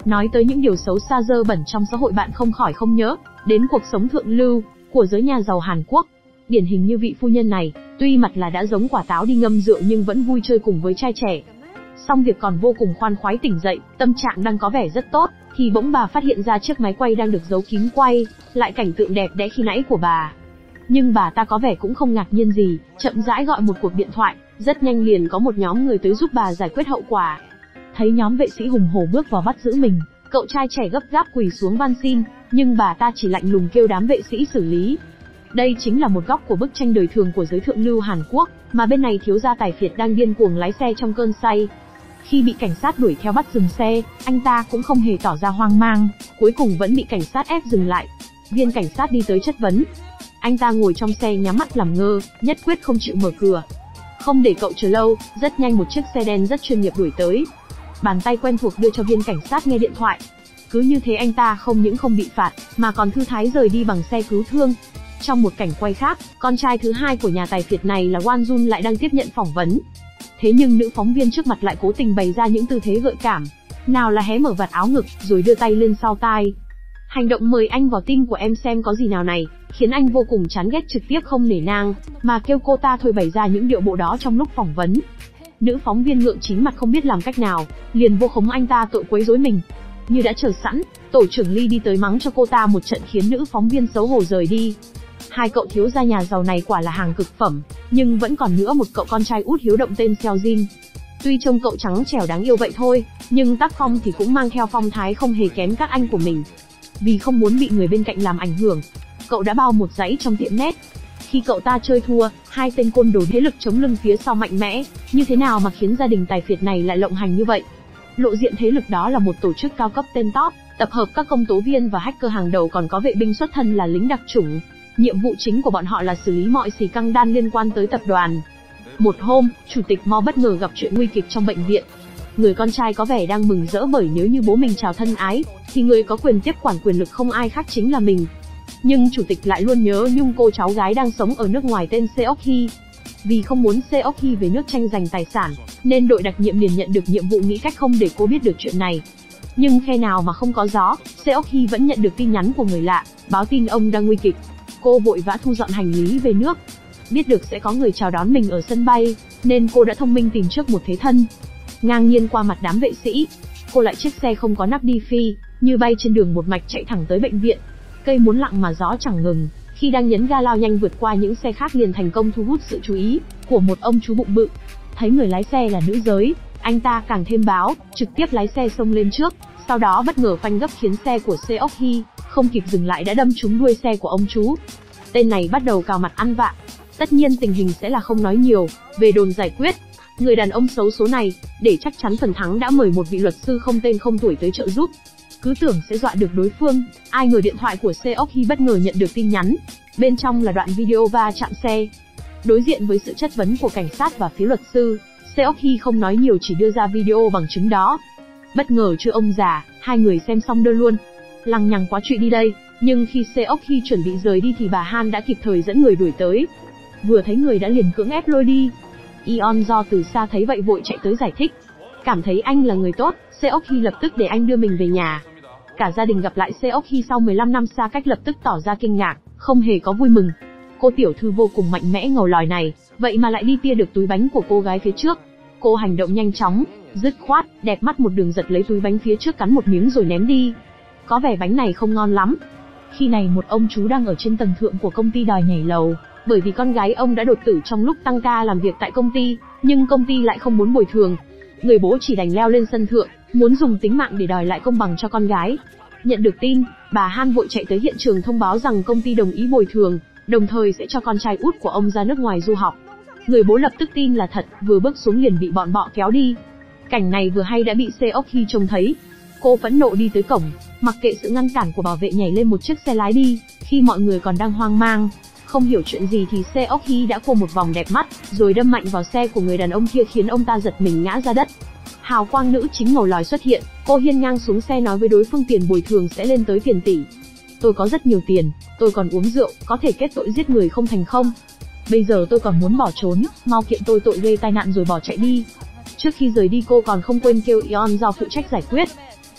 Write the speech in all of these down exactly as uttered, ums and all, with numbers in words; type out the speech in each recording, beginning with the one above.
Nói tới những điều xấu xa dơ bẩn trong xã hội, bạn không khỏi không nhớ đến cuộc sống thượng lưu của giới nhà giàu Hàn Quốc. Điển hình như vị phu nhân này, tuy mặt là đã giống quả táo đi ngâm rượu nhưng vẫn vui chơi cùng với trai trẻ. Xong việc còn vô cùng khoan khoái tỉnh dậy, tâm trạng đang có vẻ rất tốt, thì bỗng bà phát hiện ra chiếc máy quay đang được giấu kín quay lại cảnh tượng đẹp đẽ khi nãy của bà. Nhưng bà ta có vẻ cũng không ngạc nhiên gì, chậm rãi gọi một cuộc điện thoại, rất nhanh liền có một nhóm người tới giúp bà giải quyết hậu quả. Thấy nhóm vệ sĩ hùng hổ bước vào bắt giữ mình, cậu trai trẻ gấp gáp quỳ xuống van xin, nhưng bà ta chỉ lạnh lùng kêu đám vệ sĩ xử lý. Đây chính là một góc của bức tranh đời thường của giới thượng lưu Hàn Quốc, mà bên này thiếu gia tài phiệt đang điên cuồng lái xe trong cơn say. Khi bị cảnh sát đuổi theo bắt dừng xe, anh ta cũng không hề tỏ ra hoang mang, cuối cùng vẫn bị cảnh sát ép dừng lại. Viên cảnh sát đi tới chất vấn. Anh ta ngồi trong xe nhắm mắt làm ngơ, nhất quyết không chịu mở cửa. Không để cậu chờ lâu, rất nhanh một chiếc xe đen rất chuyên nghiệp đuổi tới. Bàn tay quen thuộc đưa cho viên cảnh sát nghe điện thoại. Cứ như thế anh ta không những không bị phạt, mà còn thư thái rời đi bằng xe cứu thương. Trong một cảnh quay khác, con trai thứ hai của nhà tài phiệt này là Won Jun lại đang tiếp nhận phỏng vấn. Thế nhưng nữ phóng viên trước mặt lại cố tình bày ra những tư thế gợi cảm. Nào là hé mở vạt áo ngực, rồi đưa tay lên sau tai. Hành động mời anh vào tin của em xem có gì nào này, khiến anh vô cùng chán ghét, trực tiếp không nể nang, mà kêu cô ta thôi bày ra những điệu bộ đó trong lúc phỏng vấn. Nữ phóng viên ngượng chín mặt không biết làm cách nào, liền vô khống anh ta tội quấy rối mình. Như đã chờ sẵn, tổ trưởng Lee đi tới mắng cho cô ta một trận khiến nữ phóng viên xấu hổ rời đi. Hai cậu thiếu gia nhà giàu này quả là hàng cực phẩm, nhưng vẫn còn nữa một cậu con trai út hiếu động tên Seo Jin. Tuy trông cậu trắng trẻo đáng yêu vậy thôi, nhưng tác phong thì cũng mang theo phong thái không hề kém các anh của mình. Vì không muốn bị người bên cạnh làm ảnh hưởng, cậu đã bao một dãy trong tiệm net. Khi cậu ta chơi thua, hai tên côn đồ thế lực chống lưng phía sau mạnh mẽ, như thế nào mà khiến gia đình tài phiệt này lại lộng hành như vậy? Lộ diện thế lực đó là một tổ chức cao cấp tên top, tập hợp các công tố viên và hacker hàng đầu, còn có vệ binh xuất thân là lính đặc chủng. Nhiệm vụ chính của bọn họ là xử lý mọi xì căng đan liên quan tới tập đoàn. Một hôm, chủ tịch Mo bất ngờ gặp chuyện nguy kịch trong bệnh viện. Người con trai có vẻ đang mừng rỡ bởi nếu như bố mình chào thân ái, thì người có quyền tiếp quản quyền lực không ai khác chính là mình. Nhưng chủ tịch lại luôn nhớ nhung cô cháu gái đang sống ở nước ngoài tên Seok Hee. Vì không muốn Seok Hee về nước tranh giành tài sản, nên đội đặc nhiệm liền nhận được nhiệm vụ nghĩ cách không để cô biết được chuyện này. Nhưng khe nào mà không có gió, Seok Hee vẫn nhận được tin nhắn của người lạ, báo tin ông đang nguy kịch. Cô vội vã thu dọn hành lý về nước. Biết được sẽ có người chào đón mình ở sân bay, nên cô đã thông minh tìm trước một thế thân. Ngang nhiên qua mặt đám vệ sĩ, cô lại chiếc xe không có nắp đi phi, như bay trên đường một mạch chạy thẳng tới bệnh viện. Cây muốn lặng mà gió chẳng ngừng, khi đang nhấn ga lao nhanh vượt qua những xe khác liền thành công thu hút sự chú ý của một ông chú bụng bự. Thấy người lái xe là nữ giới, anh ta càng thêm báo, trực tiếp lái xe xông lên trước, sau đó bất ngờ phanh gấp khiến xe của Seok Hee không kịp dừng lại đã đâm trúng đuôi xe của ông chú. Tên này bắt đầu cào mặt ăn vạ. Tất nhiên tình hình sẽ là không nói nhiều, về đồn giải quyết. Người đàn ông xấu số này, để chắc chắn phần thắng đã mời một vị luật sư không tên không tuổi tới trợ giúp. Cứ tưởng sẽ dọa được đối phương, ai ngờ điện thoại của Seok Hee bất ngờ nhận được tin nhắn. Bên trong là đoạn video va chạm xe. Đối diện với sự chất vấn của cảnh sát và phía luật sư, Seok Hee không nói nhiều, chỉ đưa ra video bằng chứng đó. Bất ngờ chưa ông già, hai người xem xong đơ luôn. Lằng nhằng quá chuyện đi đây, nhưng khi Seok Hee chuẩn bị rời đi thì bà Han đã kịp thời dẫn người đuổi tới. Vừa thấy người đã liền cưỡng ép lôi đi. Yeon do từ xa thấy vậy vội chạy tới giải thích. Cảm thấy anh là người tốt, Seok Hee lập tức để anh đưa mình về nhà. Cả gia đình gặp lại Seok Hee sau mười lăm năm xa cách lập tức tỏ ra kinh ngạc, không hề có vui mừng. Cô tiểu thư vô cùng mạnh mẽ ngầu lòi này, vậy mà lại đi tia được túi bánh của cô gái phía trước. Cô hành động nhanh chóng, dứt khoát, đẹp mắt một đường giật lấy túi bánh phía trước cắn một miếng rồi ném đi. Có vẻ bánh này không ngon lắm. Khi này một ông chú đang ở trên tầng thượng của công ty đòi nhảy lầu, bởi vì con gái ông đã đột tử trong lúc tăng ca làm việc tại công ty, nhưng công ty lại không muốn bồi thường. Người bố chỉ đành leo lên sân thượng, muốn dùng tính mạng để đòi lại công bằng cho con gái. Nhận được tin, bà Han vội chạy tới hiện trường thông báo rằng công ty đồng ý bồi thường, đồng thời sẽ cho con trai út của ông ra nước ngoài du học. Người bố lập tức tin là thật, vừa bước xuống liền bị bọn bọ kéo đi. Cảnh này vừa hay đã bị Seok Hee trông thấy. Cô phẫn nộ đi tới cổng, mặc kệ sự ngăn cản của bảo vệ nhảy lên một chiếc xe lái đi. Khi mọi người còn đang hoang mang, không hiểu chuyện gì thì Seok Hee đã cô một vòng đẹp mắt, rồi đâm mạnh vào xe của người đàn ông kia khiến ông ta giật mình ngã ra đất. Hào quang nữ chính ngầu lòi xuất hiện, cô hiên ngang xuống xe nói với đối phương tiền bồi thường sẽ lên tới tiền tỷ. Tôi có rất nhiều tiền, tôi còn uống rượu, có thể kết tội giết người không thành không. Bây giờ tôi còn muốn bỏ trốn, mau kiện tôi tội gây tai nạn rồi bỏ chạy đi. Trước khi rời đi cô còn không quên kêu Yeon do phụ trách giải quyết.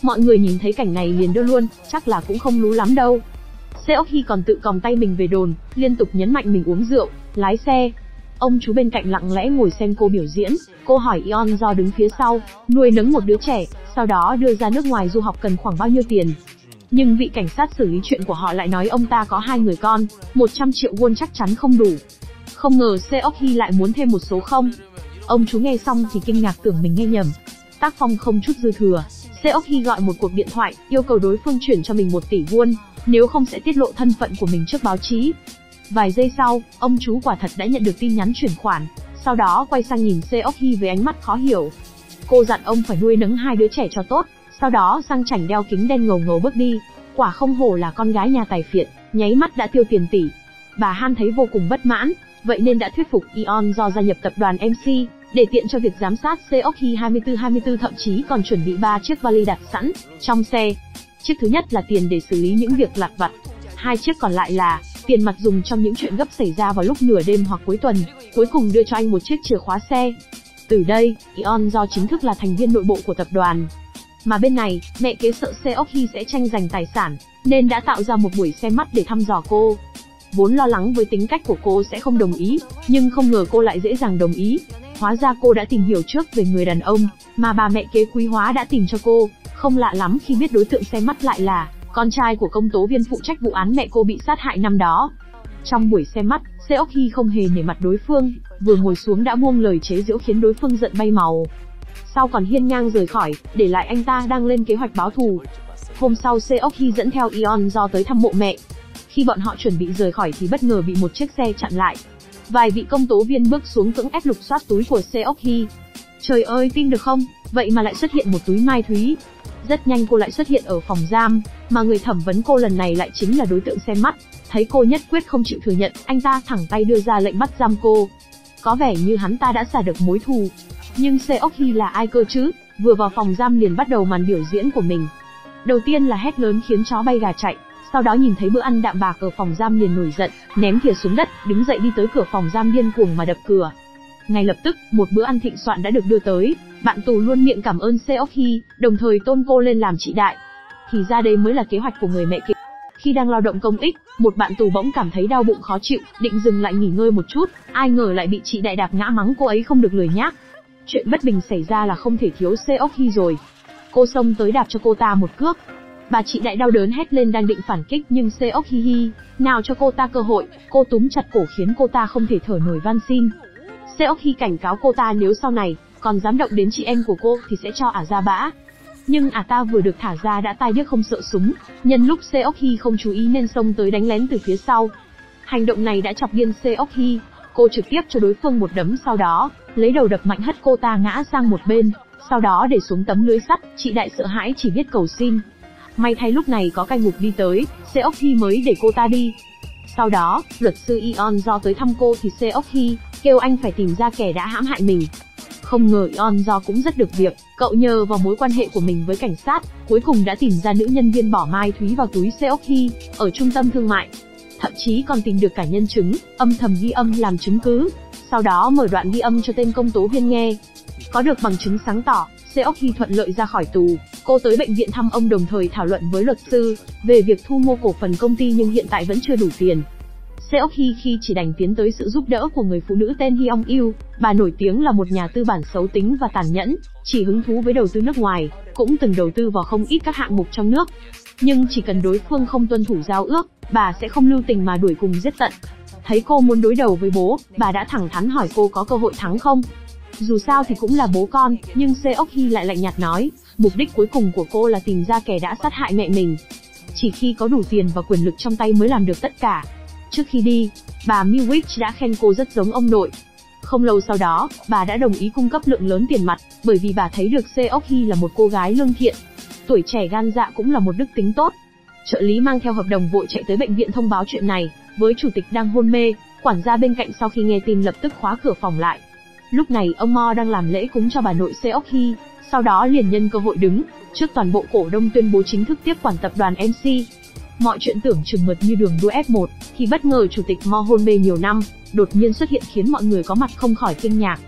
Mọi người nhìn thấy cảnh này liền đưa luôn, chắc là cũng không lú lắm đâu. Seok-hee còn tự còng tay mình về đồn, liên tục nhấn mạnh mình uống rượu, lái xe. Ông chú bên cạnh lặng lẽ ngồi xem cô biểu diễn. Cô hỏi Yeon Do đứng phía sau, nuôi nấng một đứa trẻ, sau đó đưa ra nước ngoài du học cần khoảng bao nhiêu tiền. Nhưng vị cảnh sát xử lý chuyện của họ lại nói ông ta có hai người con, một trăm triệu won chắc chắn không đủ. Không ngờ Seok-hee lại muốn thêm một số không. Ông chú nghe xong thì kinh ngạc tưởng mình nghe nhầm. Tác phong không chút dư thừa, Seok-hee gọi một cuộc điện thoại, yêu cầu đối phương chuyển cho mình một tỷ won, nếu không sẽ tiết lộ thân phận của mình trước báo chí. Vài giây sau, ông chú quả thật đã nhận được tin nhắn chuyển khoản, sau đó quay sang nhìn Seok-hee với ánh mắt khó hiểu. Cô dặn ông phải nuôi nấng hai đứa trẻ cho tốt, sau đó sang chảnh đeo kính đen ngầu ngầu bước đi. Quả không hổ là con gái nhà tài phiệt, nháy mắt đã tiêu tiền tỷ. Bà Han thấy vô cùng bất mãn, vậy nên đã thuyết phục Yeon Do gia nhập tập đoàn em xê, để tiện cho việc giám sát. Seok-hee hai mươi tư hai mươi tư thậm chí còn chuẩn bị ba chiếc vali đặt sẵn trong xe. Chiếc thứ nhất là tiền để xử lý những việc lặt vặt, hai chiếc còn lại là tiền mặt dùng trong những chuyện gấp xảy ra vào lúc nửa đêm hoặc cuối tuần, cuối cùng đưa cho anh một chiếc chìa khóa xe. Từ đây, Yeon Do chính thức là thành viên nội bộ của tập đoàn. Mà bên này, mẹ kế sợ Seok-hee sẽ tranh giành tài sản, nên đã tạo ra một buổi xem mắt để thăm dò cô. Vốn lo lắng với tính cách của cô sẽ không đồng ý, nhưng không ngờ cô lại dễ dàng đồng ý. Hóa ra cô đã tìm hiểu trước về người đàn ông mà bà mẹ kế quý hóa đã tìm cho cô. Không lạ lắm khi biết đối tượng xem mắt lại là con trai của công tố viên phụ trách vụ án mẹ cô bị sát hại năm đó. Trong buổi xem mắt, Seok-hee không hề nể mặt đối phương, vừa ngồi xuống đã buông lời chế giễu khiến đối phương giận bay màu. Sau còn hiên ngang rời khỏi, để lại anh ta đang lên kế hoạch báo thù. Hôm sau Seok-hee dẫn theo Yeon Do tới thăm mộ mẹ. Khi bọn họ chuẩn bị rời khỏi thì bất ngờ bị một chiếc xe chặn lại. Vài vị công tố viên bước xuống cưỡng ép lục soát túi của Seok-hee. Trời ơi, tin được không? Vậy mà lại xuất hiện một túi mai thúy. Rất nhanh cô lại xuất hiện ở phòng giam, mà người thẩm vấn cô lần này lại chính là đối tượng xem mắt. Thấy cô nhất quyết không chịu thừa nhận, anh ta thẳng tay đưa ra lệnh bắt giam cô. Có vẻ như hắn ta đã xả được mối thù. Nhưng Seok-hee là ai cơ chứ? Vừa vào phòng giam liền bắt đầu màn biểu diễn của mình. Đầu tiên là hét lớn khiến chó bay gà chạy, sau đó nhìn thấy bữa ăn đạm bạc ở phòng giam liền nổi giận, ném thìa xuống đất, đứng dậy đi tới cửa phòng giam điên cuồng mà đập cửa. Ngay lập tức, một bữa ăn thịnh soạn đã được đưa tới. Bạn tù luôn miệng cảm ơn Seok-hee, đồng thời tôn cô lên làm chị đại. Thì ra đây mới là kế hoạch của người mẹ kế. Khi đang lao động công ích, một bạn tù bỗng cảm thấy đau bụng khó chịu, định dừng lại nghỉ ngơi một chút, ai ngờ lại bị chị đại đạp ngã mắng cô ấy không được lười nhác. Chuyện bất bình xảy ra là không thể thiếu Seok-hee rồi. Cô xông tới đạp cho cô ta một cước. Bà chị đại đau đớn hét lên đang định phản kích nhưng Seok-hee nào cho cô ta cơ hội, cô túm chặt cổ khiến cô ta không thể thở nổi van xin. Seok-hee cảnh cáo cô ta nếu sau này còn dám động đến chị em của cô thì sẽ cho ả ra bã. Nhưng ả ta vừa được thả ra đã tai điếc không sợ súng, nhân lúc Seok-hee không chú ý nên xông tới đánh lén từ phía sau. Hành động này đã chọc điên Seok-hee, cô trực tiếp cho đối phương một đấm, sau đó lấy đầu đập mạnh hất cô ta ngã sang một bên, sau đó để xuống tấm lưới sắt. Chị đại sợ hãi chỉ biết cầu xin. May thay lúc này có cai ngục đi tới, Seok-hee mới để cô ta đi. Sau đó, luật sư Yeon Do tới thăm cô thì Seok-hee kêu anh phải tìm ra kẻ đã hãm hại mình. Không ngờ Yeon Do cũng rất được việc, cậu nhờ vào mối quan hệ của mình với cảnh sát, cuối cùng đã tìm ra nữ nhân viên bỏ mai thúy vào túi Seok-hee ở trung tâm thương mại. Thậm chí còn tìm được cả nhân chứng, âm thầm ghi âm làm chứng cứ, sau đó mở đoạn ghi âm cho tên công tố viên nghe. Có được bằng chứng sáng tỏ, Seok-hee thuận lợi ra khỏi tù. Cô tới bệnh viện thăm ông đồng thời thảo luận với luật sư về việc thu mua cổ phần công ty nhưng hiện tại vẫn chưa đủ tiền. Seok-hee khi chỉ đành tiến tới sự giúp đỡ của người phụ nữ tên Hyung-il. Bà nổi tiếng là một nhà tư bản xấu tính và tàn nhẫn, chỉ hứng thú với đầu tư nước ngoài, cũng từng đầu tư vào không ít các hạng mục trong nước. Nhưng chỉ cần đối phương không tuân thủ giao ước, bà sẽ không lưu tình mà đuổi cùng giết tận. Thấy cô muốn đối đầu với bố, bà đã thẳng thắn hỏi cô có cơ hội thắng không. Dù sao thì cũng là bố con, nhưng Seok-hee lại lạnh nhạt nói, mục đích cuối cùng của cô là tìm ra kẻ đã sát hại mẹ mình. Chỉ khi có đủ tiền và quyền lực trong tay mới làm được tất cả. Trước khi đi, bà Miwich đã khen cô rất giống ông nội. Không lâu sau đó, bà đã đồng ý cung cấp lượng lớn tiền mặt, bởi vì bà thấy được Seok-hee là một cô gái lương thiện. Tuổi trẻ gan dạ cũng là một đức tính tốt. Trợ lý mang theo hợp đồng vội chạy tới bệnh viện thông báo chuyện này với chủ tịch đang hôn mê. Quản gia bên cạnh sau khi nghe tin lập tức khóa cửa phòng lại. Lúc này ông Mo đang làm lễ cúng cho bà nội Seok-hee, sau đó liền nhân cơ hội đứng trước toàn bộ cổ đông tuyên bố chính thức tiếp quản tập đoàn em xê. Mọi chuyện tưởng chừng mượt như đường đua ép một, thì bất ngờ chủ tịch Mo hôn mê nhiều năm, đột nhiên xuất hiện khiến mọi người có mặt không khỏi kinh ngạc.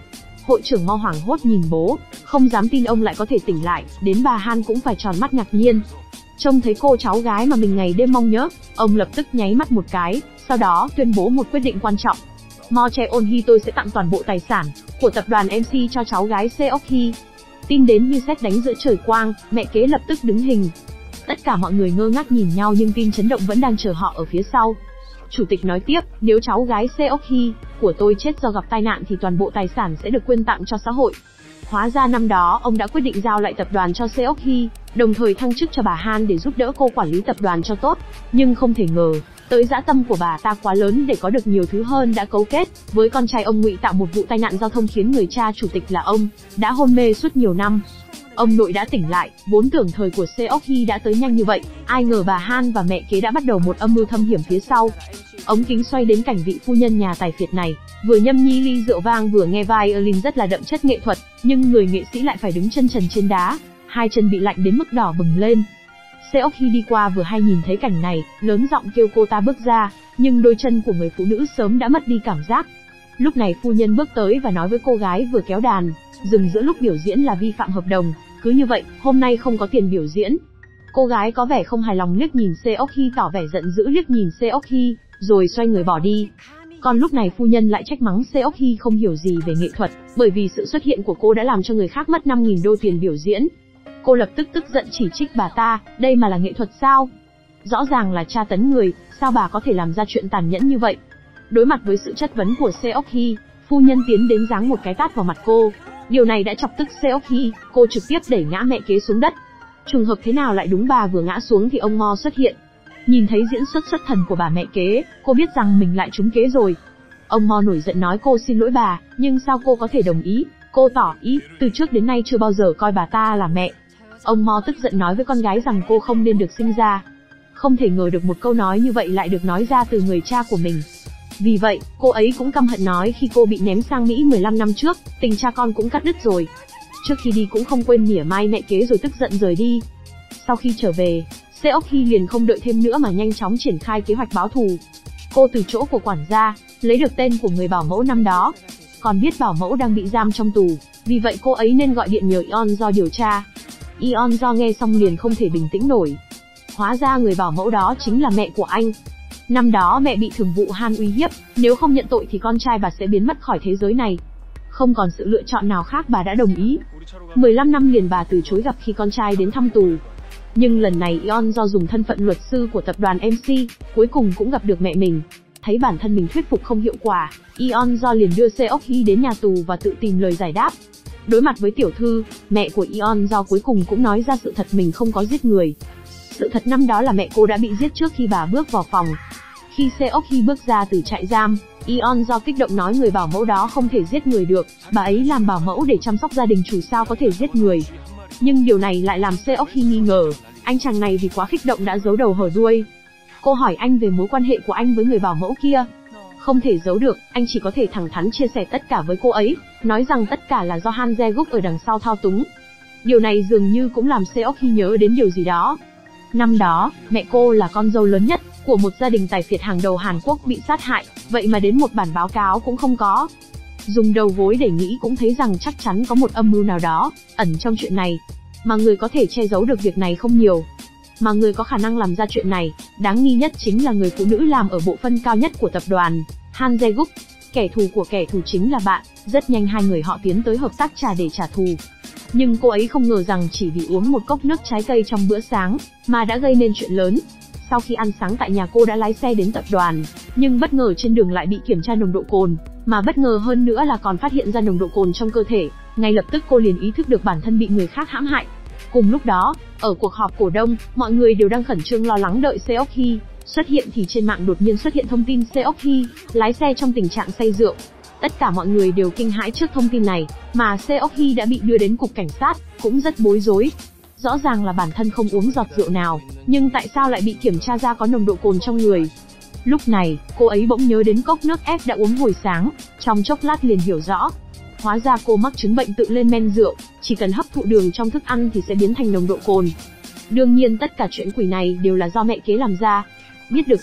Hội trưởng Mo hoảng hốt nhìn bố, không dám tin ông lại có thể tỉnh lại, đến bà Han cũng phải tròn mắt ngạc nhiên. Trông thấy cô cháu gái mà mình ngày đêm mong nhớ, ông lập tức nháy mắt một cái, sau đó tuyên bố một quyết định quan trọng. Mo Cheon-hee, tôi sẽ tặng toàn bộ tài sản của tập đoàn em xê cho cháu gái Seok-hee. Tin đến như sét đánh giữa trời quang, mẹ kế lập tức đứng hình. Tất cả mọi người ngơ ngác nhìn nhau nhưng tin chấn động vẫn đang chờ họ ở phía sau. Chủ tịch nói tiếp, nếu cháu gái Seok-hee của tôi chết do gặp tai nạn thì toàn bộ tài sản sẽ được quyên tặng cho xã hội. Hóa ra năm đó ông đã quyết định giao lại tập đoàn cho Seok-hee, đồng thời thăng chức cho bà Han để giúp đỡ cô quản lý tập đoàn cho tốt. Nhưng không thể ngờ, tới dã tâm của bà ta quá lớn để có được nhiều thứ hơn đã cấu kết với con trai ông ngụy tạo một vụ tai nạn giao thông khiến người cha chủ tịch là ông đã hôn mê suốt nhiều năm. Ông nội đã tỉnh lại, vốn tưởng thời của Seok-hee đã tới nhanh như vậy, ai ngờ bà Han và mẹ kế đã bắt đầu một âm mưu thâm hiểm phía sau. Ống kính xoay đến cảnh vị phu nhân nhà tài phiệt này, vừa nhâm nhi ly rượu vang vừa nghe violin rất là đậm chất nghệ thuật, nhưng người nghệ sĩ lại phải đứng chân trần trên đá, hai chân bị lạnh đến mức đỏ bừng lên. Seok-hee đi qua vừa hay nhìn thấy cảnh này, lớn giọng kêu cô ta bước ra, nhưng đôi chân của người phụ nữ sớm đã mất đi cảm giác. Lúc này phu nhân bước tới và nói với cô gái vừa kéo đàn, dừng giữa lúc biểu diễn là vi phạm hợp đồng, cứ như vậy, hôm nay không có tiền biểu diễn. Cô gái có vẻ không hài lòng liếc nhìn Seok-hee tỏ vẻ giận dữ liếc nhìn Seok-hee, rồi xoay người bỏ đi. Còn lúc này phu nhân lại trách mắng Seok-hee không hiểu gì về nghệ thuật, bởi vì sự xuất hiện của cô đã làm cho người khác mất năm nghìn đô tiền biểu diễn. Cô lập tức tức giận chỉ trích bà ta, đây mà là nghệ thuật sao? Rõ ràng là tra tấn người, sao bà có thể làm ra chuyện tàn nhẫn như vậy? Đối mặt với sự chất vấn của Seok-hee, phu nhân tiến đến giáng một cái tát vào mặt cô. Điều này đã chọc tức Seok-hee, cô trực tiếp đẩy ngã mẹ kế xuống đất. Trùng hợp thế nào lại đúng bà vừa ngã xuống thì ông Mo xuất hiện. Nhìn thấy diễn xuất xuất thần của bà mẹ kế, cô biết rằng mình lại trúng kế rồi. Ông Mo nổi giận nói cô xin lỗi bà, nhưng sao cô có thể đồng ý? Cô tỏ ý, từ trước đến nay chưa bao giờ coi bà ta là mẹ. Ông Mo tức giận nói với con gái rằng cô không nên được sinh ra. Không thể ngờ được một câu nói như vậy lại được nói ra từ người cha của mình. Vì vậy, cô ấy cũng căm hận nói khi cô bị ném sang Mỹ mười lăm năm trước, tình cha con cũng cắt đứt rồi. Trước khi đi cũng không quên mỉa mai mẹ kế rồi tức giận rời đi. Sau khi trở về, Seok-hee liền không đợi thêm nữa mà nhanh chóng triển khai kế hoạch báo thù. Cô từ chỗ của quản gia, lấy được tên của người bảo mẫu năm đó. Còn biết bảo mẫu đang bị giam trong tù, vì vậy cô ấy nên gọi điện nhờ Yeon Do điều tra. Yeon Do nghe xong liền không thể bình tĩnh nổi. Hóa ra người bảo mẫu đó chính là mẹ của anh. Năm đó mẹ bị thường vụ Han uy hiếp, nếu không nhận tội thì con trai bà sẽ biến mất khỏi thế giới này. Không còn sự lựa chọn nào khác bà đã đồng ý. mười lăm năm liền bà từ chối gặp khi con trai đến thăm tù. Nhưng lần này Yeon Do dùng thân phận luật sư của tập đoàn em xê, cuối cùng cũng gặp được mẹ mình. Thấy bản thân mình thuyết phục không hiệu quả, Yeon Do liền đưa Seok-hee đến nhà tù và tự tìm lời giải đáp. Đối mặt với tiểu thư, mẹ của Yeon Do cuối cùng cũng nói ra sự thật mình không có giết người. Sự thật năm đó là mẹ cô đã bị giết trước khi bà bước vào phòng. Khi Seok-hee bước ra từ trại giam, Yeon Do kích động nói người bảo mẫu đó không thể giết người được, bà ấy làm bảo mẫu để chăm sóc gia đình chủ sao có thể giết người. Nhưng điều này lại làm Seok-hee nghi ngờ, anh chàng này vì quá kích động đã giấu đầu hở đuôi. Cô hỏi anh về mối quan hệ của anh với người bảo mẫu kia. Không thể giấu được, anh chỉ có thể thẳng thắn chia sẻ tất cả với cô ấy, nói rằng tất cả là do Han Jae-guk ở đằng sau thao túng. Điều này dường như cũng làm Seok-hee nhớ đến điều gì đó. Năm đó, mẹ cô là con dâu lớn nhất của một gia đình tài phiệt hàng đầu Hàn Quốc bị sát hại, vậy mà đến một bản báo cáo cũng không có. Dùng đầu gối để nghĩ cũng thấy rằng chắc chắn có một âm mưu nào đó ẩn trong chuyện này, mà người có thể che giấu được việc này không nhiều. Mà người có khả năng làm ra chuyện này, đáng nghi nhất chính là người phụ nữ làm ở bộ phận cao nhất của tập đoàn, Han Jae-guk. Kẻ thù của kẻ thù chính là bạn, rất nhanh hai người họ tiến tới hợp tác trà để trả thù. Nhưng cô ấy không ngờ rằng chỉ vì uống một cốc nước trái cây trong bữa sáng, mà đã gây nên chuyện lớn. Sau khi ăn sáng tại nhà cô đã lái xe đến tập đoàn, nhưng bất ngờ trên đường lại bị kiểm tra nồng độ cồn, mà bất ngờ hơn nữa là còn phát hiện ra nồng độ cồn trong cơ thể. Ngay lập tức cô liền ý thức được bản thân bị người khác hãm hại. Cùng lúc đó, ở cuộc họp cổ đông, mọi người đều đang khẩn trương lo lắng đợi Seok-hee xuất hiện thì trên mạng đột nhiên xuất hiện thông tin Seok-hee lái xe trong tình trạng say rượu. Tất cả mọi người đều kinh hãi trước thông tin này, mà Seok-hee đã bị đưa đến cục cảnh sát, cũng rất bối rối. Rõ ràng là bản thân không uống giọt rượu nào, nhưng tại sao lại bị kiểm tra ra có nồng độ cồn trong người? Lúc này, cô ấy bỗng nhớ đến cốc nước ép đã uống hồi sáng, trong chốc lát liền hiểu rõ. Hóa ra cô mắc chứng bệnh tự lên men rượu, chỉ cần hấp thụ đường trong thức ăn thì sẽ biến thành nồng độ cồn. Đương nhiên tất cả chuyện quỷ này đều là do mẹ kế làm ra. Biết được tin,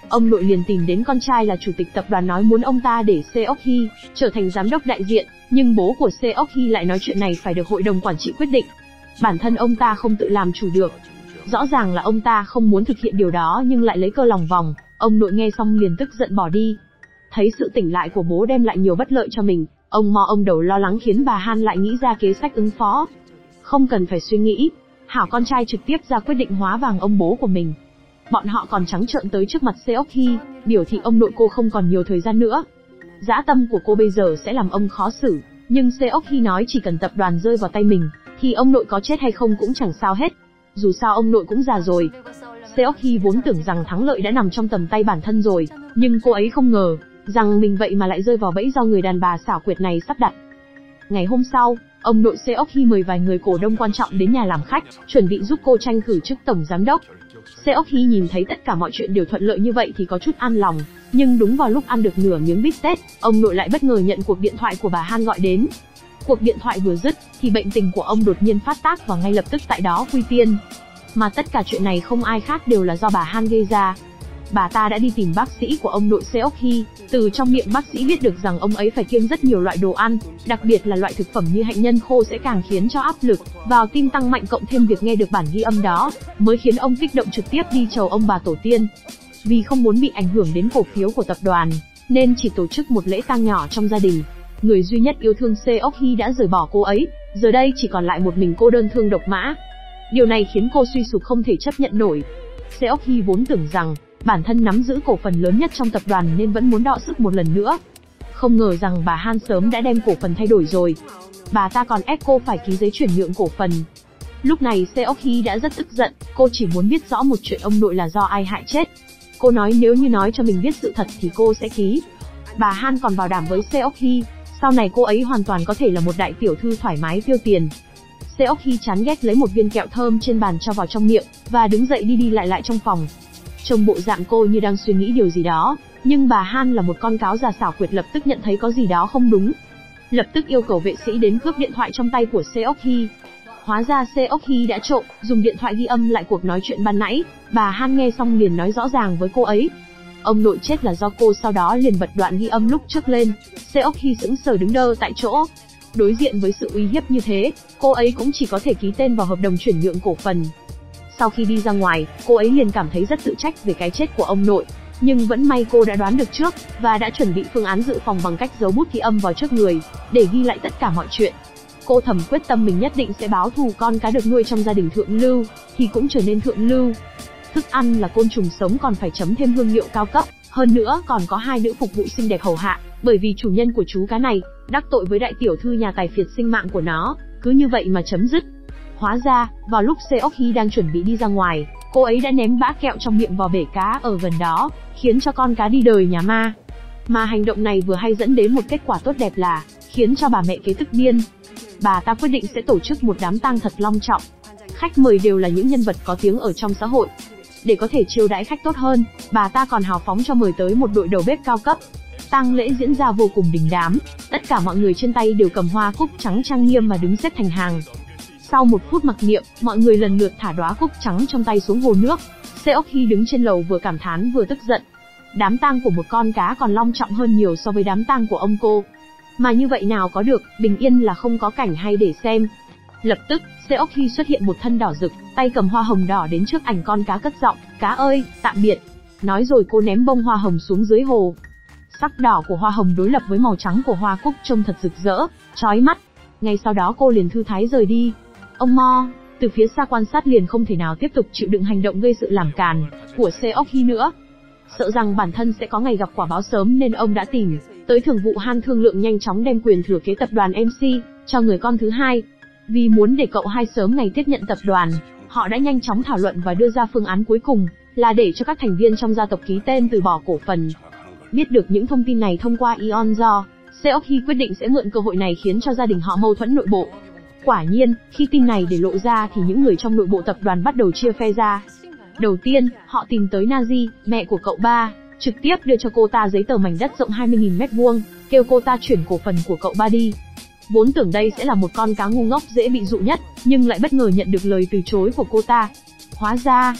ông nội liền tìm đến con trai là chủ tịch tập đoàn nói muốn ông ta để Seok-hee trở thành giám đốc đại diện, nhưng bố của Seok-hee lại nói chuyện này phải được hội đồng quản trị quyết định. Bản thân ông ta không tự làm chủ được. Rõ ràng là ông ta không muốn thực hiện điều đó nhưng lại lấy cơ lòng vòng, ông nội nghe xong liền tức giận bỏ đi. Thấy sự tỉnh lại của bố đem lại nhiều bất lợi cho mình, ông Mo ông đầu lo lắng khiến bà Han lại nghĩ ra kế sách ứng phó. Không cần phải suy nghĩ, hảo con trai trực tiếp ra quyết định hóa vàng ông bố của mình. Bọn họ còn trắng trợn tới trước mặt Seok-hee, biểu thị ông nội cô không còn nhiều thời gian nữa. Dã tâm của cô bây giờ sẽ làm ông khó xử, nhưng Seok-hee nói chỉ cần tập đoàn rơi vào tay mình, thì ông nội có chết hay không cũng chẳng sao hết. Dù sao ông nội cũng già rồi. Seok-hee vốn tưởng rằng thắng lợi đã nằm trong tầm tay bản thân rồi, nhưng cô ấy không ngờ rằng mình vậy mà lại rơi vào bẫy do người đàn bà xảo quyệt này sắp đặt. Ngày hôm sau, ông nội Seok-hee mời vài người cổ đông quan trọng đến nhà làm khách, chuẩn bị giúp cô tranh cử chức tổng giám đốc. Seok-hee nhìn thấy tất cả mọi chuyện đều thuận lợi như vậy thì có chút an lòng, nhưng đúng vào lúc ăn được nửa miếng bít tết, ông nội lại bất ngờ nhận cuộc điện thoại của bà Han gọi đến. Cuộc điện thoại vừa dứt, thì bệnh tình của ông đột nhiên phát tác và ngay lập tức tại đó quy tiên. Mà tất cả chuyện này không ai khác đều là do bà Han gây ra. Bà ta đã đi tìm bác sĩ của ông nội Seok-hee, từ trong miệng bác sĩ biết được rằng ông ấy phải kiêng rất nhiều loại đồ ăn, đặc biệt là loại thực phẩm như hạnh nhân khô sẽ càng khiến cho áp lực vào tim tăng mạnh, cộng thêm việc nghe được bản ghi âm đó, mới khiến ông kích động trực tiếp đi chầu ông bà tổ tiên. Vì không muốn bị ảnh hưởng đến cổ phiếu của tập đoàn, nên chỉ tổ chức một lễ tang nhỏ trong gia đình. Người duy nhất yêu thương Seok-hee đã rời bỏ cô ấy, giờ đây chỉ còn lại một mình cô đơn thương độc mã. Điều này khiến cô suy sụp không thể chấp nhận nổi. Seok-hee vốn tưởng rằng bản thân nắm giữ cổ phần lớn nhất trong tập đoàn nên vẫn muốn đọ sức một lần nữa. Không ngờ rằng bà Han sớm đã đem cổ phần thay đổi rồi. Bà ta còn ép cô phải ký giấy chuyển nhượng cổ phần. Lúc này Seok-hee đã rất tức giận, cô chỉ muốn biết rõ một chuyện ông nội là do ai hại chết. Cô nói nếu như nói cho mình biết sự thật thì cô sẽ ký. Bà Han còn bảo đảm với Seok-hee, sau này cô ấy hoàn toàn có thể là một đại tiểu thư thoải mái tiêu tiền. Seok-hee chán ghét lấy một viên kẹo thơm trên bàn cho vào trong miệng, và đứng dậy đi đi lại lại trong phòng. Trông bộ dạng cô như đang suy nghĩ điều gì đó, nhưng bà Han là một con cáo già xảo quyệt lập tức nhận thấy có gì đó không đúng. Lập tức yêu cầu vệ sĩ đến cướp điện thoại trong tay của Seok-hee. Hóa ra Seok-hee đã trộm, dùng điện thoại ghi âm lại cuộc nói chuyện ban nãy. Bà Han nghe xong liền nói rõ ràng với cô ấy. Ông nội chết là do cô, sau đó liền bật đoạn ghi âm lúc trước lên. Seok-hee sững sờ đứng đơ tại chỗ. Đối diện với sự uy hiếp như thế, cô ấy cũng chỉ có thể ký tên vào hợp đồng chuyển nhượng cổ phần. Sau khi đi ra ngoài, cô ấy liền cảm thấy rất tự trách về cái chết của ông nội. Nhưng vẫn may cô đã đoán được trước, và đã chuẩn bị phương án dự phòng bằng cách giấu bút ghi âm vào trước người, để ghi lại tất cả mọi chuyện. Cô thầm quyết tâm mình nhất định sẽ báo thù con cá được nuôi trong gia đình thượng lưu, thì cũng trở nên thượng lưu. Thức ăn là côn trùng sống còn phải chấm thêm hương liệu cao cấp, hơn nữa còn có hai nữ phục vụ xinh đẹp hầu hạ, bởi vì chủ nhân của chú cá này đắc tội với đại tiểu thư nhà tài phiệt sinh mạng của nó, cứ như vậy mà chấm dứt. Hóa ra, vào lúc Seok-hee đang chuẩn bị đi ra ngoài, cô ấy đã ném bã kẹo trong miệng vào bể cá ở gần đó, khiến cho con cá đi đời nhà ma. Mà hành động này vừa hay dẫn đến một kết quả tốt đẹp là khiến cho bà mẹ kế tức điên. Bà ta quyết định sẽ tổ chức một đám tang thật long trọng. Khách mời đều là những nhân vật có tiếng ở trong xã hội. Để có thể chiêu đãi khách tốt hơn, bà ta còn hào phóng cho mời tới một đội đầu bếp cao cấp. Tang lễ diễn ra vô cùng đình đám, tất cả mọi người trên tay đều cầm hoa cúc trắng trang nghiêm mà đứng xếp thành hàng. Sau một phút mặc niệm, mọi người lần lượt thả đóa cúc trắng trong tay xuống hồ nước. Seok-hee đứng trên lầu vừa cảm thán vừa tức giận. Đám tang của một con cá còn long trọng hơn nhiều so với đám tang của ông cô. Mà như vậy nào có được, bình yên là không có cảnh hay để xem. Lập tức, Seok-hee xuất hiện một thân đỏ rực, tay cầm hoa hồng đỏ đến trước ảnh con cá cất giọng, cá ơi, tạm biệt. Nói rồi cô ném bông hoa hồng xuống dưới hồ. Sắc đỏ của hoa hồng đối lập với màu trắng của hoa cúc trông thật rực rỡ, chói mắt. Ngay sau đó cô liền thư thái rời đi. Ông Mo, từ phía xa quan sát liền không thể nào tiếp tục chịu đựng hành động gây sự làm càn của Seok-hee nữa. Sợ rằng bản thân sẽ có ngày gặp quả báo sớm nên ông đã tìm tới thường vụ Han thương lượng nhanh chóng đem quyền thừa kế tập đoàn em xê cho người con thứ hai. Vì muốn để cậu hai sớm ngày tiếp nhận tập đoàn, họ đã nhanh chóng thảo luận và đưa ra phương án cuối cùng là để cho các thành viên trong gia tộc ký tên từ bỏ cổ phần. Biết được những thông tin này thông qua Yeonjo, Seok-hee quyết định sẽ mượn cơ hội này khiến cho gia đình họ mâu thuẫn nội bộ. Quả nhiên, khi tin này để lộ ra thì những người trong nội bộ tập đoàn bắt đầu chia phe ra. Đầu tiên, họ tìm tới Naji, mẹ của cậu ba, trực tiếp đưa cho cô ta giấy tờ mảnh đất rộng hai mươi nghìn mét vuông, kêu cô ta chuyển cổ phần của cậu ba đi. Vốn tưởng đây sẽ là một con cá ngu ngốc dễ bị dụ nhất, nhưng lại bất ngờ nhận được lời từ chối của cô ta. Hóa ra,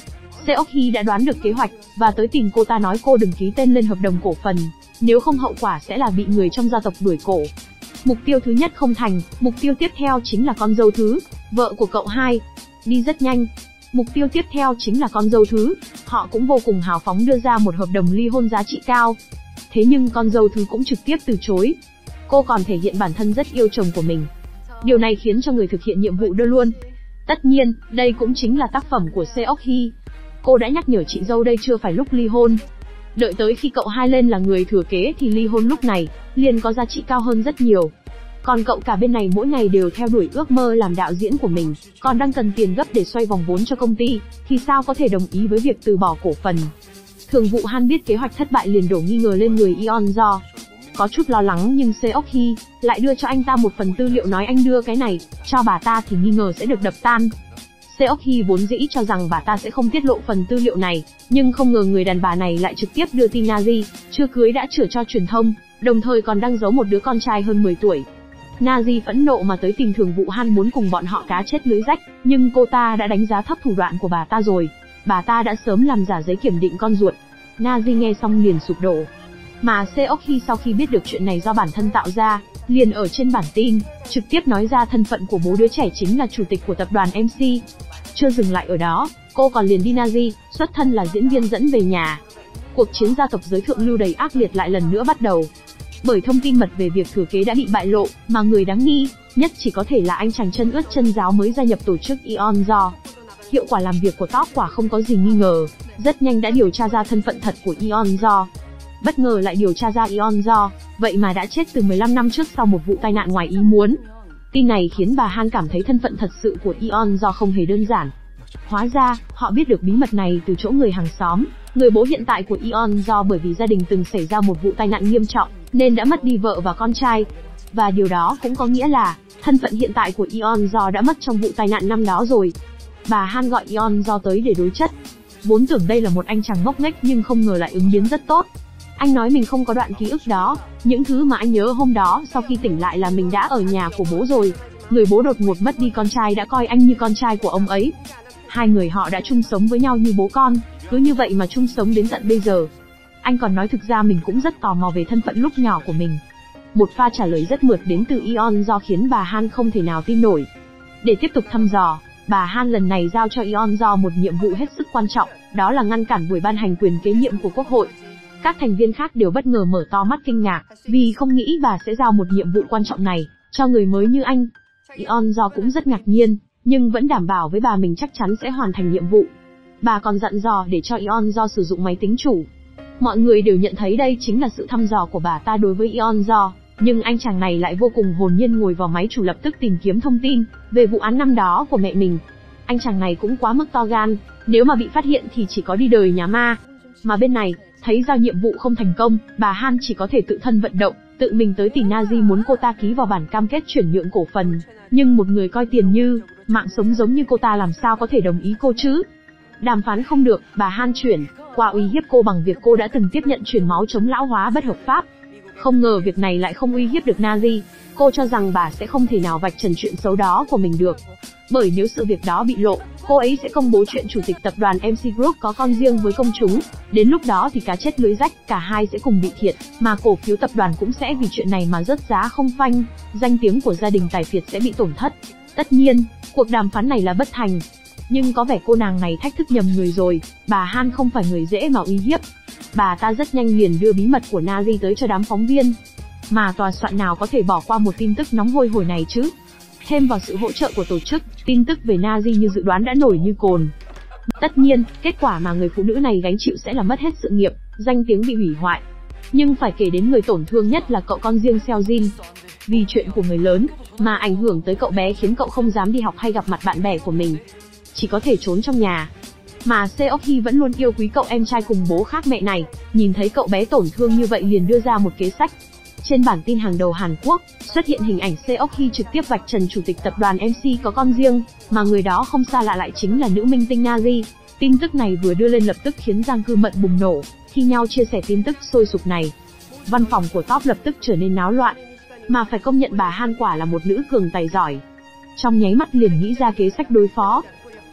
Seok-hee đã đoán được kế hoạch, và tới tìm cô ta nói cô đừng ký tên lên hợp đồng cổ phần, nếu không hậu quả sẽ là bị người trong gia tộc đuổi cổ. Mục tiêu thứ nhất không thành, mục tiêu tiếp theo chính là con dâu thứ, vợ của cậu hai. Đi rất nhanh. Mục tiêu tiếp theo chính là con dâu thứ, họ cũng vô cùng hào phóng đưa ra một hợp đồng ly hôn giá trị cao. Thế nhưng con dâu thứ cũng trực tiếp từ chối. Cô còn thể hiện bản thân rất yêu chồng của mình. Điều này khiến cho người thực hiện nhiệm vụ đưa luôn. Tất nhiên, đây cũng chính là tác phẩm của Seok-hee. Cô đã nhắc nhở chị dâu đây chưa phải lúc ly hôn. Đợi tới khi cậu hai lên là người thừa kế thì ly hôn lúc này, liền có giá trị cao hơn rất nhiều. Còn cậu cả bên này mỗi ngày đều theo đuổi ước mơ làm đạo diễn của mình, còn đang cần tiền gấp để xoay vòng vốn cho công ty, thì sao có thể đồng ý với việc từ bỏ cổ phần. Thường vụ Han biết kế hoạch thất bại liền đổ nghi ngờ lên người Yeon-jo. Có chút lo lắng nhưng Seok-hee lại đưa cho anh ta một phần tư liệu nói anh đưa cái này cho bà ta thì nghi ngờ sẽ được đập tan. Seok-hee vốn dĩ cho rằng bà ta sẽ không tiết lộ phần tư liệu này, nhưng không ngờ người đàn bà này lại trực tiếp đưa tin Nazi chưa cưới đã chữa cho truyền thông, đồng thời còn đang giấu một đứa con trai hơn mười tuổi. Nazi phẫn nộ mà tới tìm thường vụ Han muốn cùng bọn họ cá chết lưới rách, nhưng cô ta đã đánh giá thấp thủ đoạn của bà ta rồi. Bà ta đã sớm làm giả giấy kiểm định con ruột. Nazi nghe xong liền sụp đổ. Mà Seok-hee sau khi biết được chuyện này do bản thân tạo ra, liền ở trên bản tin, trực tiếp nói ra thân phận của bố đứa trẻ chính là chủ tịch của tập đoàn em xê. Chưa dừng lại ở đó, cô còn liền đi Nazi, xuất thân là diễn viên dẫn về nhà. Cuộc chiến gia tộc giới thượng lưu đầy ác liệt lại lần nữa bắt đầu. Bởi thông tin mật về việc thừa kế đã bị bại lộ, mà người đáng nghi nhất chỉ có thể là anh chàng chân ướt chân ráo mới gia nhập tổ chức Yeon-jo. Hiệu quả làm việc của top quả không có gì nghi ngờ, rất nhanh đã điều tra ra thân phận thật của Yeon-jo. Bất ngờ lại điều tra ra Yeon-jo, vậy mà đã chết từ mười lăm năm trước sau một vụ tai nạn ngoài ý muốn. Tin này khiến bà Han cảm thấy thân phận thật sự của Yeon-jo không hề đơn giản. Hóa ra, họ biết được bí mật này từ chỗ người hàng xóm, người bố hiện tại của Yeon-jo bởi vì gia đình từng xảy ra một vụ tai nạn nghiêm trọng, nên đã mất đi vợ và con trai. Và điều đó cũng có nghĩa là, thân phận hiện tại của Yeon-jo đã mất trong vụ tai nạn năm đó rồi. Bà Han gọi Yeon-jo tới để đối chất. Vốn tưởng đây là một anh chàng ngốc nghếch nhưng không ngờ lại ứng biến rất tốt. Anh nói mình không có đoạn ký ức đó, những thứ mà anh nhớ hôm đó sau khi tỉnh lại là mình đã ở nhà của bố rồi. Người bố đột ngột mất đi con trai đã coi anh như con trai của ông ấy. Hai người họ đã chung sống với nhau như bố con, cứ như vậy mà chung sống đến tận bây giờ. Anh còn nói thực ra mình cũng rất tò mò về thân phận lúc nhỏ của mình. Một pha trả lời rất mượt đến từ Yeon-jo khiến bà Han không thể nào tin nổi. Để tiếp tục thăm dò, bà Han lần này giao cho Yeon-jo một nhiệm vụ hết sức quan trọng, đó là ngăn cản buổi ban hành quyền kế nhiệm của Quốc hội. Các thành viên khác đều bất ngờ mở to mắt kinh ngạc, vì không nghĩ bà sẽ giao một nhiệm vụ quan trọng này cho người mới như anh. Yeon-jo cũng rất ngạc nhiên, nhưng vẫn đảm bảo với bà mình chắc chắn sẽ hoàn thành nhiệm vụ. Bà còn dặn dò để cho Yeon-jo sử dụng máy tính chủ. Mọi người đều nhận thấy đây chính là sự thăm dò của bà ta đối với Yeon-jo, nhưng anh chàng này lại vô cùng hồn nhiên ngồi vào máy chủ lập tức tìm kiếm thông tin về vụ án năm đó của mẹ mình. Anh chàng này cũng quá mức to gan, nếu mà bị phát hiện thì chỉ có đi đời nhà ma. Mà bên này, thấy giao nhiệm vụ không thành công, bà Han chỉ có thể tự thân vận động, tự mình tới tìm Nazi muốn cô ta ký vào bản cam kết chuyển nhượng cổ phần. Nhưng một người coi tiền như mạng sống giống như cô ta làm sao có thể đồng ý cô chứ? Đàm phán không được, bà Han chuyển qua uy hiếp cô bằng việc cô đã từng tiếp nhận truyền máu chống lão hóa bất hợp pháp. Không ngờ việc này lại không uy hiếp được Nazi. Cô cho rằng bà sẽ không thể nào vạch trần chuyện xấu đó của mình được. Bởi nếu sự việc đó bị lộ, cô ấy sẽ công bố chuyện chủ tịch tập đoàn em xê Group có con riêng với công chúng. Đến lúc đó thì cá chết lưới rách, cả hai sẽ cùng bị thiệt, mà cổ phiếu tập đoàn cũng sẽ vì chuyện này mà rớt giá không phanh. Danh tiếng của gia đình tài phiệt sẽ bị tổn thất. Tất nhiên, cuộc đàm phán này là bất thành. Nhưng có vẻ cô nàng này thách thức nhầm người rồi, bà Han không phải người dễ mà uy hiếp. Bà ta rất nhanh liền đưa bí mật của Nazi tới cho đám phóng viên. Mà tòa soạn nào có thể bỏ qua một tin tức nóng hôi hổi này chứ? Thêm vào sự hỗ trợ của tổ chức, tin tức về Nazi như dự đoán đã nổi như cồn. Tất nhiên, kết quả mà người phụ nữ này gánh chịu sẽ là mất hết sự nghiệp, danh tiếng bị hủy hoại. Nhưng phải kể đến người tổn thương nhất là cậu con riêng Seojin. Vì chuyện của người lớn, mà ảnh hưởng tới cậu bé khiến cậu không dám đi học hay gặp mặt bạn bè của mình. Chỉ có thể trốn trong nhà. Mà Seok-hee vẫn luôn yêu quý cậu em trai cùng bố khác mẹ này, nhìn thấy cậu bé tổn thương như vậy liền đưa ra một kế sách. Trên bản tin hàng đầu Hàn Quốc, xuất hiện hình ảnh Seok-hee trực tiếp vạch trần chủ tịch tập đoàn em xê có con riêng, mà người đó không xa lạ lại chính là nữ minh tinh Nazi. Tin tức này vừa đưa lên lập tức khiến giang cư mận bùng nổ, thi nhau chia sẻ tin tức sôi sục này. Văn phòng của top lập tức trở nên náo loạn. Mà phải công nhận bà Han quả là một nữ cường tài giỏi. Trong nháy mắt liền nghĩ ra kế sách đối phó.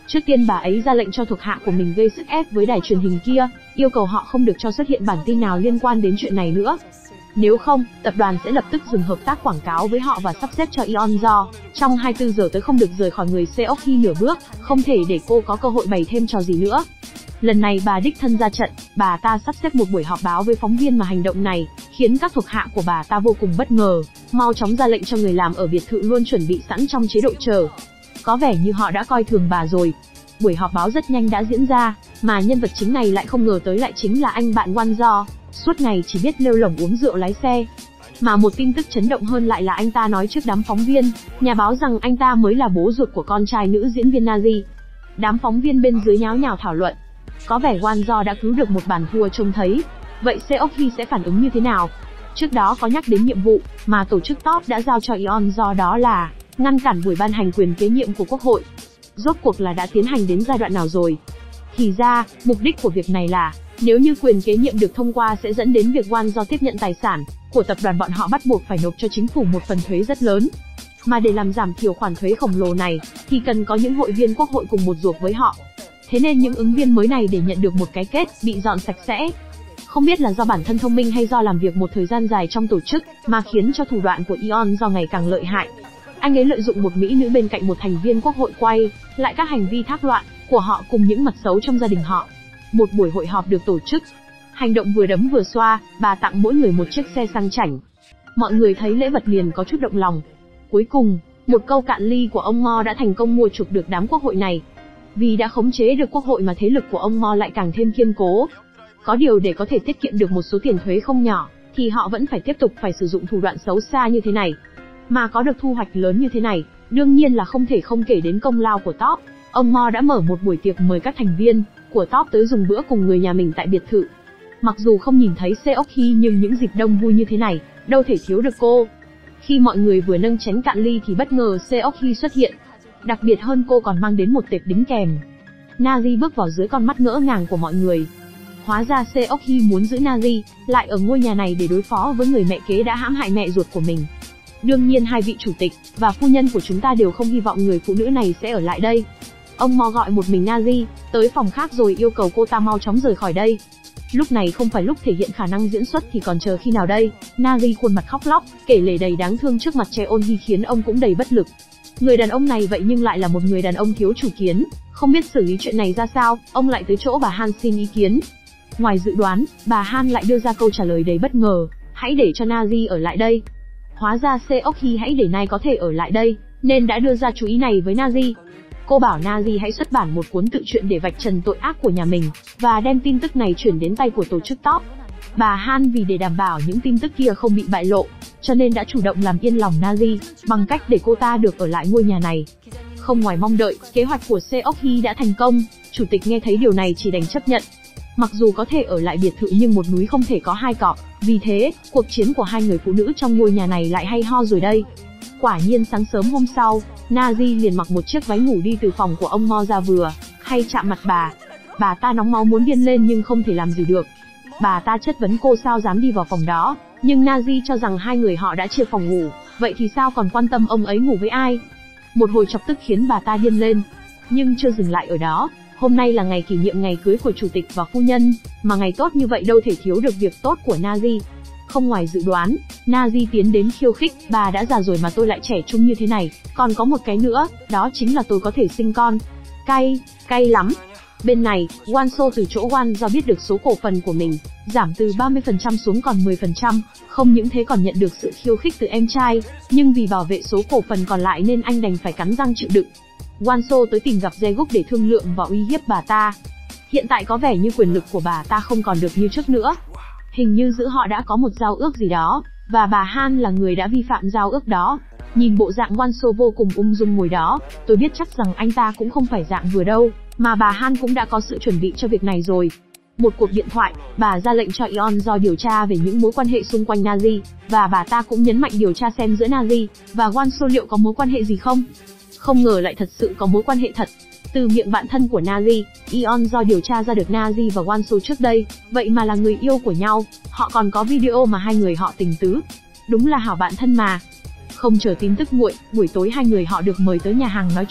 Trước tiên bà ấy ra lệnh cho thuộc hạ của mình gây sức ép với đài truyền hình kia, yêu cầu họ không được cho xuất hiện bản tin nào liên quan đến chuyện này nữa. Nếu không, tập đoàn sẽ lập tức dừng hợp tác quảng cáo với họ và sắp xếp cho Yeonjo trong hai mươi tư giờ tới không được rời khỏi người Seok-hee nửa bước, không thể để cô có cơ hội bày thêm trò gì nữa. Lần này bà đích thân ra trận, bà ta sắp xếp một buổi họp báo với phóng viên mà hành động này khiến các thuộc hạ của bà ta vô cùng bất ngờ, mau chóng ra lệnh cho người làm ở biệt thự luôn chuẩn bị sẵn trong chế độ chờ. Có vẻ như họ đã coi thường bà rồi. Buổi họp báo rất nhanh đã diễn ra, mà nhân vật chính này lại không ngờ tới lại chính là anh bạn Wonjo, suốt ngày chỉ biết lêu lổng uống rượu lái xe. Mà một tin tức chấn động hơn lại là anh ta nói trước đám phóng viên, nhà báo rằng anh ta mới là bố ruột của con trai nữ diễn viên Nazi. Đám phóng viên bên dưới nháo nhào thảo luận. Có vẻ Wonjo đã cứu được một bàn thua trông thấy. Vậy Seok-hee sẽ phản ứng như thế nào? Trước đó có nhắc đến nhiệm vụ mà tổ chức top đã giao cho Yeonjo, đó là ngăn cản buổi ban hành quyền kế nhiệm của Quốc hội. Rốt cuộc là đã tiến hành đến giai đoạn nào rồi? Thì ra, mục đích của việc này là, nếu như quyền kế nhiệm được thông qua sẽ dẫn đến việc Wonjo tiếp nhận tài sản của tập đoàn bọn họ bắt buộc phải nộp cho chính phủ một phần thuế rất lớn. Mà để làm giảm thiểu khoản thuế khổng lồ này, thì cần có những hội viên quốc hội cùng một ruột với họ. Thế nên những ứng viên mới này để nhận được một cái kết bị dọn sạch sẽ. Không biết là do bản thân thông minh hay do làm việc một thời gian dài trong tổ chức mà khiến cho thủ đoạn của Yeonjo ngày càng lợi hại. Anh ấy lợi dụng một mỹ nữ bên cạnh một thành viên quốc hội quay lại các hành vi thác loạn của họ cùng những mặt xấu trong gia đình họ. Một buổi hội họp được tổ chức. Hành động vừa đấm vừa xoa, bà tặng mỗi người một chiếc xe sang chảnh. Mọi người thấy lễ vật liền có chút động lòng. Cuối cùng, một câu cạn ly của ông Mo đã thành công mua chuộc được đám quốc hội này. Vì đã khống chế được quốc hội mà thế lực của ông Mo lại càng thêm kiên cố. Có điều để có thể tiết kiệm được một số tiền thuế không nhỏ, thì họ vẫn phải tiếp tục phải sử dụng thủ đoạn xấu xa như thế này. Mà có được thu hoạch lớn như thế này, đương nhiên là không thể không kể đến công lao của top. Ông Mo đã mở một buổi tiệc mời các thành viên của top tới dùng bữa cùng người nhà mình tại biệt thự. Mặc dù không nhìn thấy Seok-hee nhưng những dịp đông vui như thế này, đâu thể thiếu được cô. Khi mọi người vừa nâng chén cạn ly thì bất ngờ Seok-hee xuất hiện. Đặc biệt hơn cô còn mang đến một tệp đính kèm. Nazi bước vào dưới con mắt ngỡ ngàng của mọi người. Hóa ra Seok-hee muốn giữ Nazi lại ở ngôi nhà này để đối phó với người mẹ kế đã hãm hại mẹ ruột của mình. Đương nhiên hai vị chủ tịch và phu nhân của chúng ta đều không hy vọng người phụ nữ này sẽ ở lại đây. Ông Mo gọi một mình Nazi tới phòng khác rồi yêu cầu cô ta mau chóng rời khỏi đây. Lúc này không phải lúc thể hiện khả năng diễn xuất thì còn chờ khi nào đây? Nazi khuôn mặt khóc lóc, kể lể đầy đáng thương trước mặt Cheon-hee khiến ông cũng đầy bất lực. Người đàn ông này vậy nhưng lại là một người đàn ông thiếu chủ kiến, không biết xử lý chuyện này ra sao, ông lại tới chỗ bà Han xin ý kiến. Ngoài dự đoán, bà Han lại đưa ra câu trả lời đầy bất ngờ, hãy để cho Nazi ở lại đây. Hóa ra Seok-hee hãy để Nai có thể ở lại đây, nên đã đưa ra chú ý này với Nazi. Cô bảo Nazi hãy xuất bản một cuốn tự truyện để vạch trần tội ác của nhà mình, và đem tin tức này chuyển đến tay của tổ chức top. Bà Han vì để đảm bảo những tin tức kia không bị bại lộ, cho nên đã chủ động làm yên lòng Nazi, bằng cách để cô ta được ở lại ngôi nhà này. Không ngoài mong đợi, kế hoạch của Seok-hee đã thành công, chủ tịch nghe thấy điều này chỉ đành chấp nhận. Mặc dù có thể ở lại biệt thự nhưng một núi không thể có hai cọp, vì thế, cuộc chiến của hai người phụ nữ trong ngôi nhà này lại hay ho rồi đây. Quả nhiên sáng sớm hôm sau, Nazi liền mặc một chiếc váy ngủ đi từ phòng của ông Mo ra vừa, hay chạm mặt bà. Bà ta nóng máu muốn điên lên nhưng không thể làm gì được. Bà ta chất vấn cô sao dám đi vào phòng đó, nhưng Nazi cho rằng hai người họ đã chia phòng ngủ, vậy thì sao còn quan tâm ông ấy ngủ với ai. Một hồi chọc tức khiến bà ta điên lên. Nhưng chưa dừng lại ở đó, hôm nay là ngày kỷ niệm ngày cưới của chủ tịch và phu nhân, mà ngày tốt như vậy đâu thể thiếu được việc tốt của Nazi. Không ngoài dự đoán, Nazi tiến đến khiêu khích, bà đã già rồi mà tôi lại trẻ trung như thế này, còn có một cái nữa, đó chính là tôi có thể sinh con. Cay, cay lắm. Bên này, Wonso từ chỗ Won do biết được số cổ phần của mình giảm từ ba mươi phần trăm xuống còn mười phần trăm, không những thế còn nhận được sự khiêu khích từ em trai, nhưng vì bảo vệ số cổ phần còn lại nên anh đành phải cắn răng chịu đựng. Wonso tới tìm gặp Jae-guk để thương lượng và uy hiếp bà ta. Hiện tại có vẻ như quyền lực của bà ta không còn được như trước nữa. Hình như giữa họ đã có một giao ước gì đó, và bà Han là người đã vi phạm giao ước đó. Nhìn bộ dạng Wonso vô cùng ung dung ngồi đó, tôi biết chắc rằng anh ta cũng không phải dạng vừa đâu, mà bà Han cũng đã có sự chuẩn bị cho việc này rồi. Một cuộc điện thoại, bà ra lệnh cho Yeonjo điều tra về những mối quan hệ xung quanh Nazi, và bà ta cũng nhấn mạnh điều tra xem giữa Nazi và Wonso liệu có mối quan hệ gì không. Không ngờ lại thật sự có mối quan hệ thật. Từ miệng bạn thân của Nazi, Yeonjo điều tra ra được Nazi và Wonso trước đây, vậy mà là người yêu của nhau, họ còn có video mà hai người họ tình tứ. Đúng là hảo bạn thân mà. Không chờ tin tức nguội, buổi tối hai người họ được mời tới nhà hàng nói chuyện.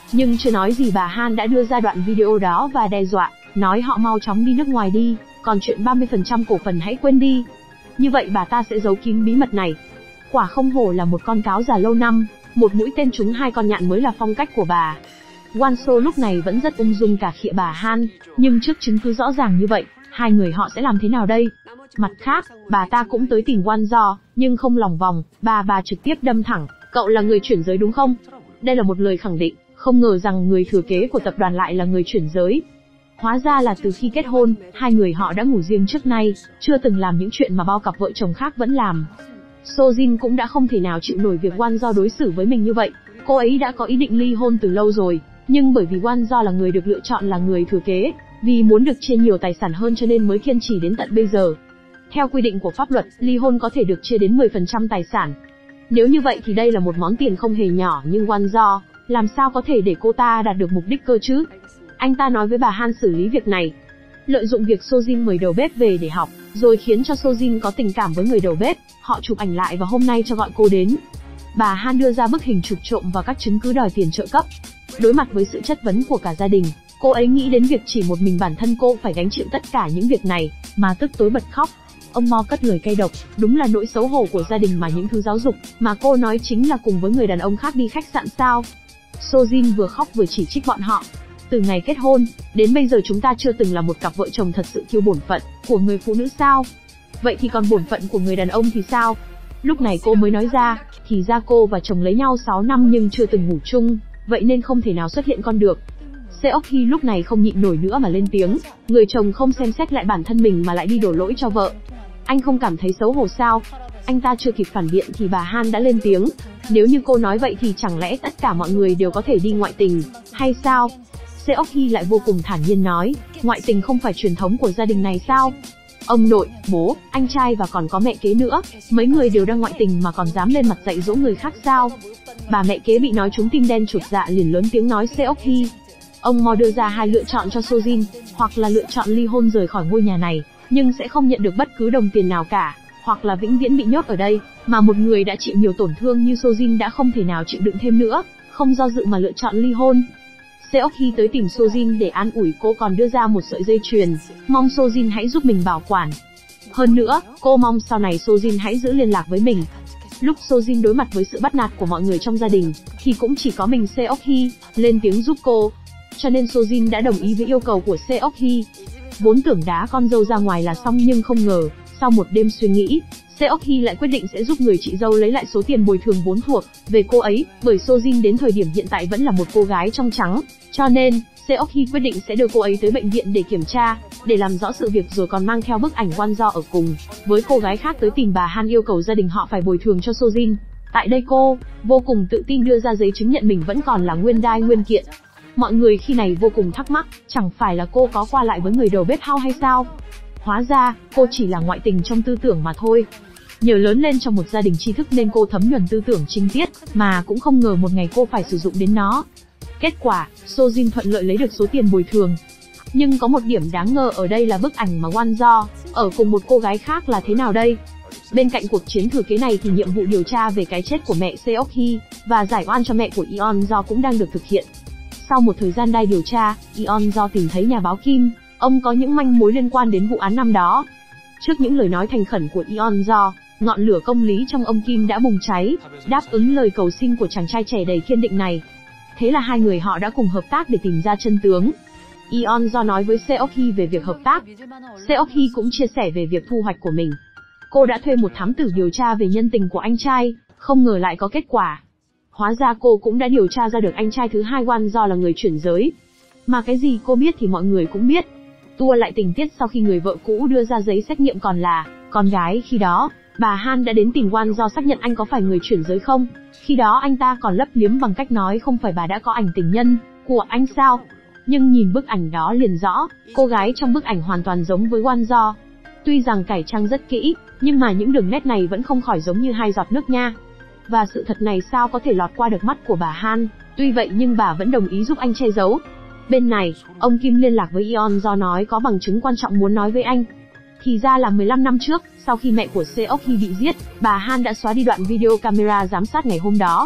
Nhưng chưa nói gì bà Han đã đưa ra đoạn video đó và đe dọa, nói họ mau chóng đi nước ngoài đi, còn chuyện ba mươi phần trăm cổ phần hãy quên đi. Như vậy bà ta sẽ giấu kín bí mật này. Quả không hổ là một con cáo già lâu năm, một mũi tên trúng hai con nhạn mới là phong cách của bà. Wanso lúc này vẫn rất ung dung cà khịa bà Han, nhưng trước chứng cứ rõ ràng như vậy, hai người họ sẽ làm thế nào đây? Mặt khác, bà ta cũng tới tìm Wanso, nhưng không lòng vòng, bà bà trực tiếp đâm thẳng, cậu là người chuyển giới đúng không? Đây là một lời khẳng định, không ngờ rằng người thừa kế của tập đoàn lại là người chuyển giới. Hóa ra là từ khi kết hôn, hai người họ đã ngủ riêng trước nay, chưa từng làm những chuyện mà bao cặp vợ chồng khác vẫn làm. Sojin cũng đã không thể nào chịu nổi việc Wanso đối xử với mình như vậy. Cô ấy đã có ý định ly hôn từ lâu rồi, nhưng bởi vì Wanso là người được lựa chọn là người thừa kế, vì muốn được chia nhiều tài sản hơn cho nên mới kiên trì đến tận bây giờ. Theo quy định của pháp luật, ly hôn có thể được chia đến mười phần trăm tài sản. Nếu như vậy thì đây là một món tiền không hề nhỏ, nhưng Wanso làm sao có thể để cô ta đạt được mục đích cơ chứ? Anh ta nói với bà Han xử lý việc này. Lợi dụng việc Sojin mời đầu bếp về để học, rồi khiến cho Sojin có tình cảm với người đầu bếp, họ chụp ảnh lại và hôm nay cho gọi cô đến. Bà Han đưa ra bức hình chụp trộm và các chứng cứ đòi tiền trợ cấp. Đối mặt với sự chất vấn của cả gia đình, cô ấy nghĩ đến việc chỉ một mình bản thân cô phải gánh chịu tất cả những việc này, mà tức tối bật khóc. Ông Mo cất lời cay độc, đúng là nỗi xấu hổ của gia đình mà những thứ giáo dục mà cô nói chính là cùng với người đàn ông khác đi khách sạn sao? Sojin vừa khóc vừa chỉ trích bọn họ. Từ ngày kết hôn, đến bây giờ chúng ta chưa từng là một cặp vợ chồng thật sự kiêu bổn phận của người phụ nữ sao? Vậy thì còn bổn phận của người đàn ông thì sao? Lúc này cô mới nói ra, thì ra cô và chồng lấy nhau sáu năm nhưng chưa từng ngủ chung, vậy nên không thể nào xuất hiện con được. Seok-hee lúc này không nhịn nổi nữa mà lên tiếng, người chồng không xem xét lại bản thân mình mà lại đi đổ lỗi cho vợ. Anh không cảm thấy xấu hổ sao? Anh ta chưa kịp phản biện thì bà Han đã lên tiếng, nếu như cô nói vậy thì chẳng lẽ tất cả mọi người đều có thể đi ngoại tình, hay sao? Seok-hee lại vô cùng thản nhiên nói, ngoại tình không phải truyền thống của gia đình này sao? Ông nội, bố, anh trai và còn có mẹ kế nữa, mấy người đều đang ngoại tình mà còn dám lên mặt dạy dỗ người khác sao? Bà mẹ kế bị nói trúng tim đen chột dạ liền lớn tiếng nói Seok-hee. Ông Mo đưa ra hai lựa chọn cho Sojin, hoặc là lựa chọn ly hôn rời khỏi ngôi nhà này, nhưng sẽ không nhận được bất cứ đồng tiền nào cả, hoặc là vĩnh viễn bị nhốt ở đây, mà một người đã chịu nhiều tổn thương như Sojin đã không thể nào chịu đựng thêm nữa, không do dự mà lựa chọn ly hôn. Seok-hee tới tìm Sojin để an ủi cô, còn đưa ra một sợi dây chuyền, mong Sojin hãy giúp mình bảo quản. Hơn nữa, cô mong sau này Sojin hãy giữ liên lạc với mình. Lúc Sojin đối mặt với sự bắt nạt của mọi người trong gia đình, thì cũng chỉ có mình Seok-hee lên tiếng giúp cô. Cho nên Sojin đã đồng ý với yêu cầu của Seok-hee. Vốn tưởng đá con dâu ra ngoài là xong nhưng không ngờ, sau một đêm suy nghĩ, Seok-hee lại quyết định sẽ giúp người chị dâu lấy lại số tiền bồi thường vốn thuộc về cô ấy, bởi Sojin đến thời điểm hiện tại vẫn là một cô gái trong trắng, cho nên Seok-hee quyết định sẽ đưa cô ấy tới bệnh viện để kiểm tra, để làm rõ sự việc, rồi còn mang theo bức ảnh Wanso ở cùng với cô gái khác tới tìm bà Han yêu cầu gia đình họ phải bồi thường cho Sojin. Tại đây cô vô cùng tự tin đưa ra giấy chứng nhận mình vẫn còn là nguyên đai nguyên kiện. Mọi người khi này vô cùng thắc mắc, chẳng phải là cô có qua lại với người đầu bếp house hay sao? Hóa ra, cô chỉ là ngoại tình trong tư tưởng mà thôi. Nhờ lớn lên trong một gia đình tri thức nên cô thấm nhuần tư tưởng trinh tiết, mà cũng không ngờ một ngày cô phải sử dụng đến nó. Kết quả, Sojin thuận lợi lấy được số tiền bồi thường. Nhưng có một điểm đáng ngờ ở đây là bức ảnh mà Wanso ở cùng một cô gái khác là thế nào đây? Bên cạnh cuộc chiến thừa kế này thì nhiệm vụ điều tra về cái chết của mẹ Seok-hee và giải oan cho mẹ của Yeon-jo cũng đang được thực hiện. Sau một thời gian đai điều tra, Yeon-jo tìm thấy nhà báo Kim, ông có những manh mối liên quan đến vụ án năm đó. Trước những lời nói thành khẩn của Yeon-jo, ngọn lửa công lý trong ông Kim đã bùng cháy, đáp ứng lời cầu xin của chàng trai trẻ đầy kiên định này. Thế là hai người họ đã cùng hợp tác để tìm ra chân tướng. Yeon-jo nói với Seok-hee về việc hợp tác. Seok-hee cũng chia sẻ về việc thu hoạch của mình. Cô đã thuê một thám tử điều tra về nhân tình của anh trai, không ngờ lại có kết quả. Hóa ra cô cũng đã điều tra ra được anh trai thứ hai Wanso là người chuyển giới. Mà cái gì cô biết thì mọi người cũng biết. Tua lại tình tiết sau khi người vợ cũ đưa ra giấy xét nghiệm còn là con gái khi đó, bà Han đã đến tìm Wanso xác nhận anh có phải người chuyển giới không. Khi đó anh ta còn lấp liếm bằng cách nói không phải bà đã có ảnh tình nhân của anh sao. Nhưng nhìn bức ảnh đó liền rõ, cô gái trong bức ảnh hoàn toàn giống với Wanso. Tuy rằng cải trang rất kỹ, nhưng mà những đường nét này vẫn không khỏi giống như hai giọt nước nha. Và sự thật này sao có thể lọt qua được mắt của bà Han, tuy vậy nhưng bà vẫn đồng ý giúp anh che giấu. Bên này, ông Kim liên lạc với Yeon-jo nói có bằng chứng quan trọng muốn nói với anh. Thì ra là mười lăm năm trước, sau khi mẹ của Seok-hee bị giết, bà Han đã xóa đi đoạn video camera giám sát ngày hôm đó.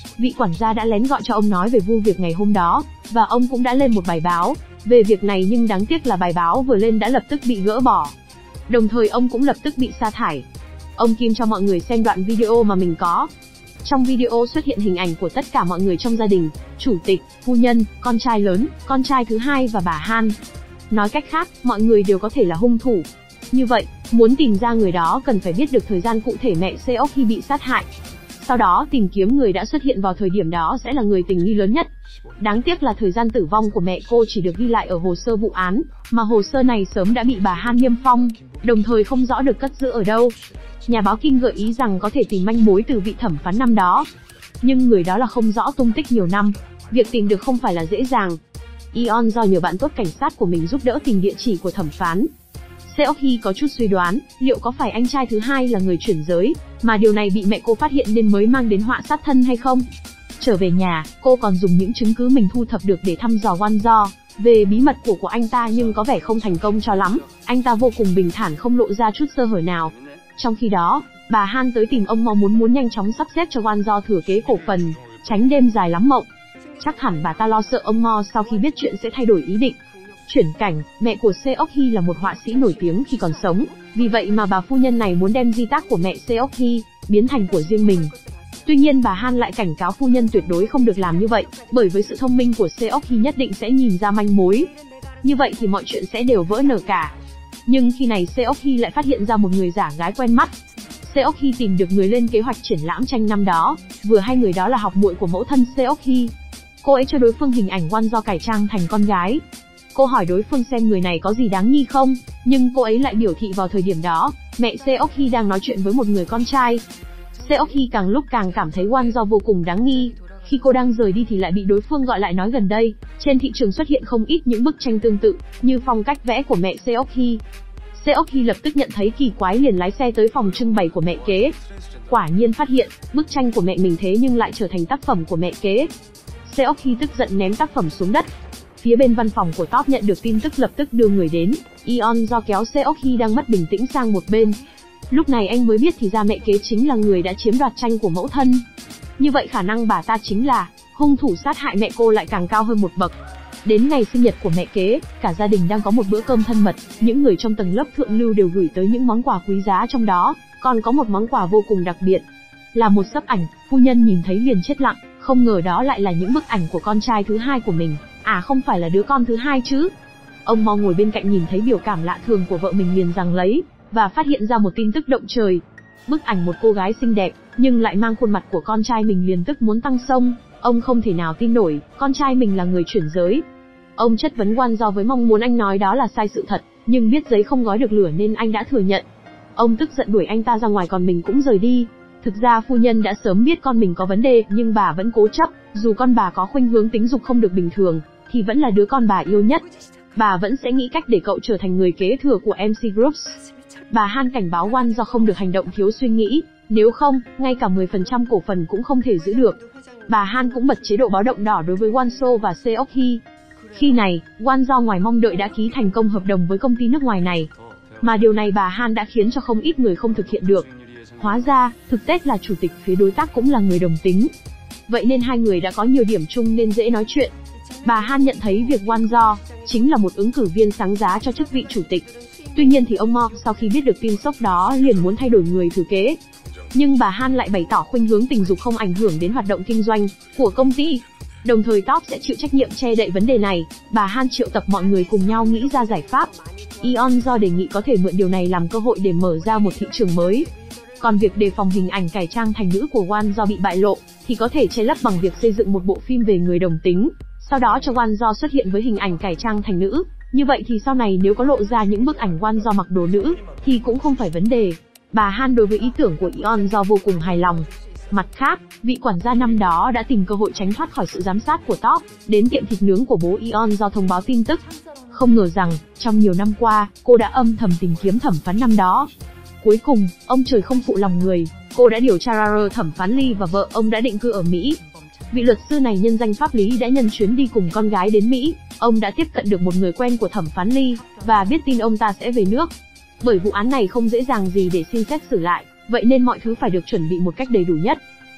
Vị quản gia đã lén gọi cho ông nói về vụ việc ngày hôm đó, và ông cũng đã lên một bài báo về việc này, nhưng đáng tiếc là bài báo vừa lên đã lập tức bị gỡ bỏ. Đồng thời ông cũng lập tức bị sa thải. Ông Kim cho mọi người xem đoạn video mà mình có. Trong video xuất hiện hình ảnh của tất cả mọi người trong gia đình, chủ tịch, phu nhân, con trai lớn, con trai thứ hai và bà Han. Nói cách khác, mọi người đều có thể là hung thủ. Như vậy, muốn tìm ra người đó cần phải biết được thời gian cụ thể mẹ Seok Hee bị sát hại. Sau đó tìm kiếm người đã xuất hiện vào thời điểm đó sẽ là người tình nghi lớn nhất. Đáng tiếc là thời gian tử vong của mẹ cô chỉ được ghi lại ở hồ sơ vụ án, mà hồ sơ này sớm đã bị bà Han niêm phong, đồng thời không rõ được cất giữ ở đâu. Nhà báo Kim gợi ý rằng có thể tìm manh mối từ vị thẩm phán năm đó, nhưng người đó là không rõ tung tích nhiều năm, việc tìm được không phải là dễ dàng. Eon do nhờ bạn tốt cảnh sát của mình giúp đỡ tìm địa chỉ của thẩm phán. Seok Hee có chút suy đoán, liệu có phải anh trai thứ hai là người chuyển giới, mà điều này bị mẹ cô phát hiện nên mới mang đến họa sát thân hay không? Trở về nhà, cô còn dùng những chứng cứ mình thu thập được để thăm dò Wonjo về bí mật của của anh ta, nhưng có vẻ không thành công cho lắm. Anh ta vô cùng bình thản, không lộ ra chút sơ hở nào. Trong khi đó, bà Han tới tìm ông Mo muốn muốn nhanh chóng sắp xếp cho Wonjo thừa kế cổ phần, tránh đêm dài lắm mộng. Chắc hẳn bà ta lo sợ ông Mo sau khi biết chuyện sẽ thay đổi ý định. Chuyển cảnh, mẹ của Seok Hee là một họa sĩ nổi tiếng khi còn sống, vì vậy mà bà phu nhân này muốn đem di tác của mẹ Seok Hee biến thành của riêng mình. Tuy nhiên bà Han lại cảnh cáo phu nhân tuyệt đối không được làm như vậy, bởi với sự thông minh của Seok Hee nhất định sẽ nhìn ra manh mối. Như vậy thì mọi chuyện sẽ đều vỡ nở cả. Nhưng khi này Seok Hee lại phát hiện ra một người giả gái quen mắt. Seok Hee tìm được người lên kế hoạch triển lãm tranh năm đó, vừa hay người đó là học muội của mẫu thân Seok Hee. Cô ấy cho đối phương hình ảnh Wonjo cải trang thành con gái. Cô hỏi đối phương xem người này có gì đáng nghi không, nhưng cô ấy lại biểu thị vào thời điểm đó, mẹ Seok Hee đang nói chuyện với một người con trai. Seok Hee càng lúc càng cảm thấy Wonjo vô cùng đáng nghi. Khi cô đang rời đi thì lại bị đối phương gọi lại nói gần đây, trên thị trường xuất hiện không ít những bức tranh tương tự, như phong cách vẽ của mẹ Seok Hee. Seok Hee lập tức nhận thấy kỳ quái, liền lái xe tới phòng trưng bày của mẹ kế. Quả nhiên phát hiện, bức tranh của mẹ mình thế nhưng lại trở thành tác phẩm của mẹ kế. Seok Hee tức giận ném tác phẩm xuống đất. Phía bên văn phòng của Top nhận được tin tức lập tức đưa người đến. Eon do kéo Seok Hee đang mất bình tĩnh sang một bên. Lúc này anh mới biết thì ra mẹ kế chính là người đã chiếm đoạt tranh của mẫu thân. Như vậy khả năng bà ta chính là hung thủ sát hại mẹ cô lại càng cao hơn một bậc. Đến ngày sinh nhật của mẹ kế, cả gia đình đang có một bữa cơm thân mật, những người trong tầng lớp thượng lưu đều gửi tới những món quà quý giá, trong đó còn có một món quà vô cùng đặc biệt, là một sấp ảnh. Phu nhân nhìn thấy liền chết lặng, không ngờ đó lại là những bức ảnh của con trai thứ hai của mình. À, không phải là đứa con thứ hai chứ? Ông Mo ngồi bên cạnh nhìn thấy biểu cảm lạ thường của vợ mình liền giằng lấy, và phát hiện ra một tin tức động trời. Bức ảnh một cô gái xinh đẹp, nhưng lại mang khuôn mặt của con trai mình, liền tức muốn tăng xông. Ông không thể nào tin nổi, con trai mình là người chuyển giới. Ông chất vấn Wonjo với mong muốn anh nói đó là sai sự thật, nhưng biết giấy không gói được lửa nên anh đã thừa nhận. Ông tức giận đuổi anh ta ra ngoài, còn mình cũng rời đi. Thực ra phu nhân đã sớm biết con mình có vấn đề, nhưng bà vẫn cố chấp, dù con bà có khuynh hướng tính dục không được bình thường, thì vẫn là đứa con bà yêu nhất. Bà vẫn sẽ nghĩ cách để cậu trở thành người kế thừa của em xê Groups. Bà Han cảnh báo Wonjo không được hành động thiếu suy nghĩ, nếu không, ngay cả mười phần trăm cổ phần cũng không thể giữ được. Bà Han cũng bật chế độ báo động đỏ đối với Wonso và Seok Hee. Khi này, Wonjo ngoài mong đợi đã ký thành công hợp đồng với công ty nước ngoài này. Mà điều này bà Han đã khiến cho không ít người không thực hiện được. Hóa ra, thực tế là chủ tịch phía đối tác cũng là người đồng tính. Vậy nên hai người đã có nhiều điểm chung nên dễ nói chuyện. Bà Han nhận thấy việc Wonjo chính là một ứng cử viên sáng giá cho chức vị chủ tịch. Tuy nhiên thì ông Mo sau khi biết được tin sốc đó liền muốn thay đổi người thừa kế. Nhưng bà Han lại bày tỏ khuynh hướng tình dục không ảnh hưởng đến hoạt động kinh doanh của công ty. Đồng thời Top sẽ chịu trách nhiệm che đậy vấn đề này. Bà Han triệu tập mọi người cùng nhau nghĩ ra giải pháp. Eon do đề nghị có thể mượn điều này làm cơ hội để mở ra một thị trường mới. Còn việc đề phòng hình ảnh cải trang thành nữ của Wonjo bị bại lộ, thì có thể che lấp bằng việc xây dựng một bộ phim về người đồng tính. Sau đó cho Wonjo xuất hiện với hình ảnh cải trang thành nữ. Như vậy thì sau này nếu có lộ ra những bức ảnh Wonjo mặc đồ nữ, thì cũng không phải vấn đề. Bà Han đối với ý tưởng của Eon do vô cùng hài lòng. Mặt khác, vị quản gia năm đó đã tìm cơ hội tránh thoát khỏi sự giám sát của Top, đến tiệm thịt nướng của bố Eon do thông báo tin tức. Không ngờ rằng, trong nhiều năm qua, cô đã âm thầm tìm kiếm thẩm phán năm đó. Cuối cùng, ông trời không phụ lòng người, cô đã điều tra ra thẩm phán Lee và vợ ông đã định cư ở Mỹ. Vị luật sư này nhân danh pháp lý đã nhân chuyến đi cùng con gái đến Mỹ. Ông đã tiếp cận được một người quen của thẩm phán Lee, và biết tin ông ta sẽ về nước. Bởi vụ án này không dễ dàng gì để xin xét xử lại, vậy nên mọi thứ phải được chuẩn bị một cách đầy đủ nhất.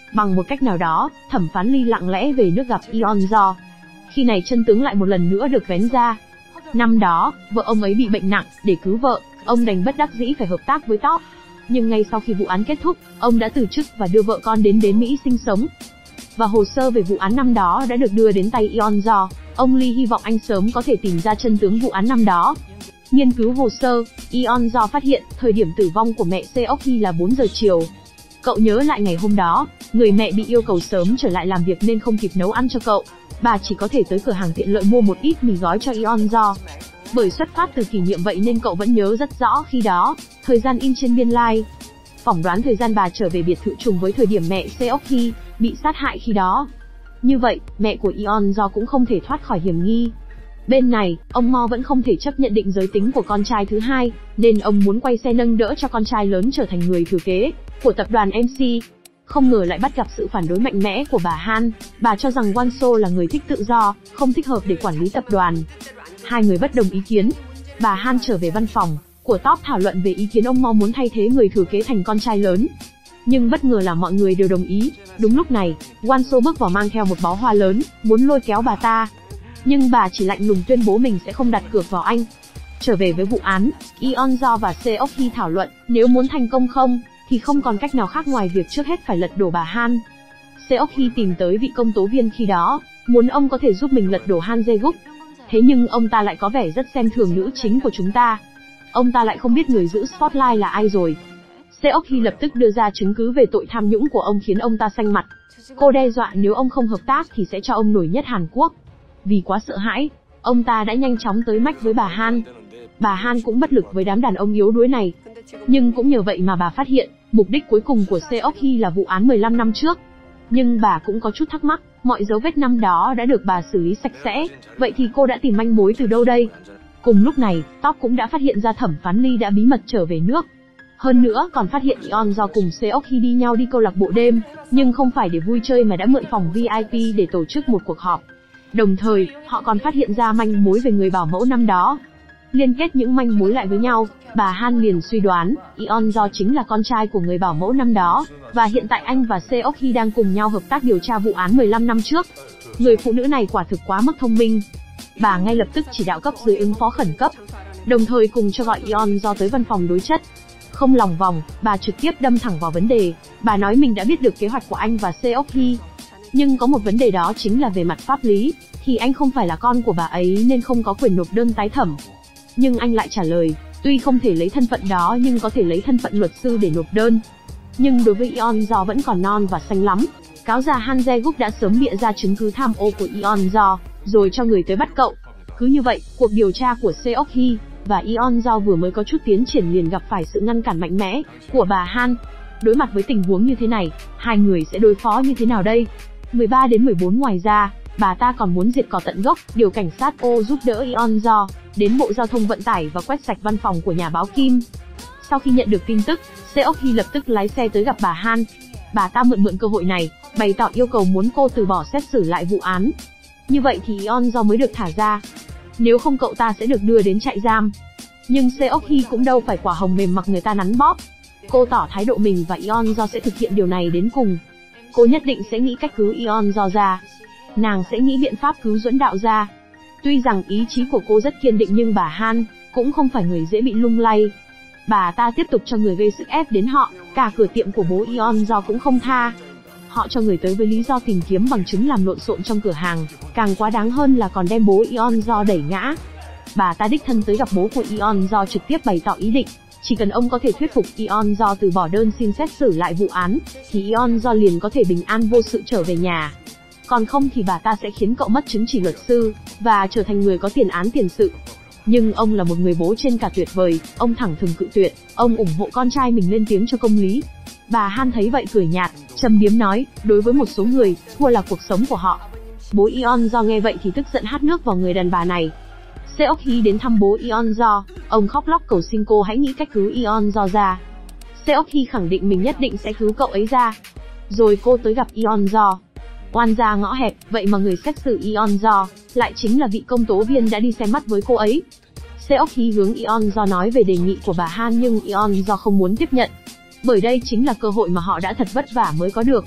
Bằng một cách nào đó, thẩm phán Lee lặng lẽ về nước gặp Yeon-jo. Khi này chân tướng lại một lần nữa được vén ra. Năm đó, vợ ông ấy bị bệnh nặng, để cứu vợ, ông đành bất đắc dĩ phải hợp tác với Top. Nhưng ngay sau khi vụ án kết thúc, ông đã từ chức và đưa vợ con đến đến Mỹ sinh sống. Và hồ sơ về vụ án năm đó đã được đưa đến tay Yeon-jo. Ông Lee hy vọng anh sớm có thể tìm ra chân tướng vụ án năm đó. Nghiên cứu hồ sơ, Yeon-jo phát hiện thời điểm tử vong của mẹ Seok-hee là bốn giờ chiều. Cậu nhớ lại ngày hôm đó, người mẹ bị yêu cầu sớm trở lại làm việc nên không kịp nấu ăn cho cậu. Bà chỉ có thể tới cửa hàng tiện lợi mua một ít mì gói cho Yeon-jo. Bởi xuất phát từ kỷ niệm vậy nên cậu vẫn nhớ rất rõ khi đó, thời gian in trên biên lai. Like. Phỏng đoán thời gian bà trở về biệt thự trùng với thời điểm mẹ Seok-hee bị sát hại khi đó. Như vậy, mẹ của Yeon-jo cũng không thể thoát khỏi hiểm nghi. Bên này, ông Mo vẫn không thể chấp nhận định giới tính của con trai thứ hai, nên ông muốn quay xe nâng đỡ cho con trai lớn trở thành người thừa kế của tập đoàn em xê. Không ngờ lại bắt gặp sự phản đối mạnh mẽ của bà Han. Bà cho rằng Won-so là người thích tự do, không thích hợp để quản lý tập đoàn. Hai người bất đồng ý kiến. Bà Han trở về văn phòng của Top thảo luận về ý kiến ông Mo muốn thay thế người thừa kế thành con trai lớn. Nhưng bất ngờ là mọi người đều đồng ý. Đúng lúc này, Won-so bước vào mang theo một bó hoa lớn, muốn lôi kéo bà ta. Nhưng bà chỉ lạnh lùng tuyên bố mình sẽ không đặt cược vào anh. Trở về với vụ án, Yeon-jo và Seok-hee thảo luận, nếu muốn thành công không, thì không còn cách nào khác ngoài việc trước hết phải lật đổ bà Han. Seok-hee tìm tới vị công tố viên khi đó, muốn ông có thể giúp mình lật đổ Han Jae-guk. Thế nhưng ông ta lại có vẻ rất xem thường nữ chính của chúng ta. Ông ta lại không biết người giữ spotlight là ai rồi. Seok-hee lập tức đưa ra chứng cứ về tội tham nhũng của ông khiến ông ta xanh mặt. Cô đe dọa nếu ông không hợp tác thì sẽ cho ông nổi nhất Hàn Quốc. Vì quá sợ hãi, ông ta đã nhanh chóng tới mách với bà Han. Bà Han cũng bất lực với đám đàn ông yếu đuối này. Nhưng cũng nhờ vậy mà bà phát hiện, mục đích cuối cùng của Seok-hee là vụ án mười lăm năm trước. Nhưng bà cũng có chút thắc mắc, mọi dấu vết năm đó đã được bà xử lý sạch sẽ, vậy thì cô đã tìm manh mối từ đâu đây? Cùng lúc này, Top cũng đã phát hiện ra thẩm phán Lee đã bí mật trở về nước. Hơn nữa còn phát hiện Yeon-jo cùng Seok-hee đi nhau đi câu lạc bộ đêm, nhưng không phải để vui chơi mà đã mượn phòng vi ai pi để tổ chức một cuộc họp. Đồng thời, họ còn phát hiện ra manh mối về người bảo mẫu năm đó. Liên kết những manh mối lại với nhau, bà Han liền suy đoán, Yeon-jo chính là con trai của người bảo mẫu năm đó, và hiện tại anh và Seok-hee đang cùng nhau hợp tác điều tra vụ án mười lăm năm trước. Người phụ nữ này quả thực quá mức thông minh. Bà ngay lập tức chỉ đạo cấp dưới ứng phó khẩn cấp, đồng thời cùng cho gọi Yeon-jo tới văn phòng đối chất. Không lòng vòng, bà trực tiếp đâm thẳng vào vấn đề. Bà nói mình đã biết được kế hoạch của anh và Seok-hee. Nhưng có một vấn đề đó chính là về mặt pháp lý, thì anh không phải là con của bà ấy nên không có quyền nộp đơn tái thẩm. Nhưng anh lại trả lời, tuy không thể lấy thân phận đó nhưng có thể lấy thân phận luật sư để nộp đơn. Nhưng đối với Yeon-jo vẫn còn non và xanh lắm. Cáo già Han Jae-guk đã sớm bịa ra chứng cứ tham ô của Yeon-jo, rồi cho người tới bắt cậu. Cứ như vậy, cuộc điều tra của Seok-hee và Yeon-jo vừa mới có chút tiến triển liền gặp phải sự ngăn cản mạnh mẽ của bà Han. Đối mặt với tình huống như thế này, hai người sẽ đối phó như thế nào đây? mười ba đến mười bốn Ngoài ra, bà ta còn muốn diệt cỏ tận gốc, điều cảnh sát ô giúp đỡ Yeon-jo đến Bộ Giao thông Vận tải và quét sạch văn phòng của nhà báo Kim. Sau khi nhận được tin tức, Seok-hee lập tức lái xe tới gặp bà Han. Bà ta mượn mượn cơ hội này, bày tỏ yêu cầu muốn cô từ bỏ xét xử lại vụ án. Như vậy thì Yeon-jo mới được thả ra. Nếu không cậu ta sẽ được đưa đến trại giam. Nhưng Seok-hee cũng đâu phải quả hồng mềm mặc người ta nắn bóp. Cô tỏ thái độ mình và Yeon-jo sẽ thực hiện điều này đến cùng. Cô nhất định sẽ nghĩ cách cứu Yeon-jo ra. Nàng sẽ nghĩ biện pháp cứu Duẫn Đạo ra. Tuy rằng ý chí của cô rất kiên định nhưng bà Han cũng không phải người dễ bị lung lay. Bà ta tiếp tục cho người gây sức ép đến họ, cả cửa tiệm của bố Yeon-jo cũng không tha. Họ cho người tới với lý do tìm kiếm bằng chứng làm lộn xộn trong cửa hàng, càng quá đáng hơn là còn đem bố Yeon-jo đẩy ngã. Bà ta đích thân tới gặp bố của Yeon-jo trực tiếp bày tỏ ý định, chỉ cần ông có thể thuyết phục Yeon-jo từ bỏ đơn xin xét xử lại vụ án, thì Yeon-jo liền có thể bình an vô sự trở về nhà. Còn không thì bà ta sẽ khiến cậu mất chứng chỉ luật sư, và trở thành người có tiền án tiền sự. Nhưng ông là một người bố trên cả tuyệt vời, ông thẳng thừng cự tuyệt, ông ủng hộ con trai mình lên tiếng cho công lý. Bà Han thấy vậy cười nhạt, châm biếm nói, đối với một số người, thua là cuộc sống của họ. Bố Yeon-jo nghe vậy thì tức giận hắt nước vào người đàn bà này. Seok-hee đến thăm bố Yeon-jo, ông khóc lóc cầu xin cô hãy nghĩ cách cứu Yeon-jo ra. Seok-hee khẳng định mình nhất định sẽ cứu cậu ấy ra. Rồi cô tới gặp Yeon-jo. Oan gia ngõ hẹp, vậy mà người xét xử Yeon-jo lại chính là vị công tố viên đã đi xem mắt với cô ấy. Seok-hee hướng Yeon-jo nói về đề nghị của bà Han nhưng Yeon-jo không muốn tiếp nhận. Bởi đây chính là cơ hội mà họ đã thật vất vả mới có được.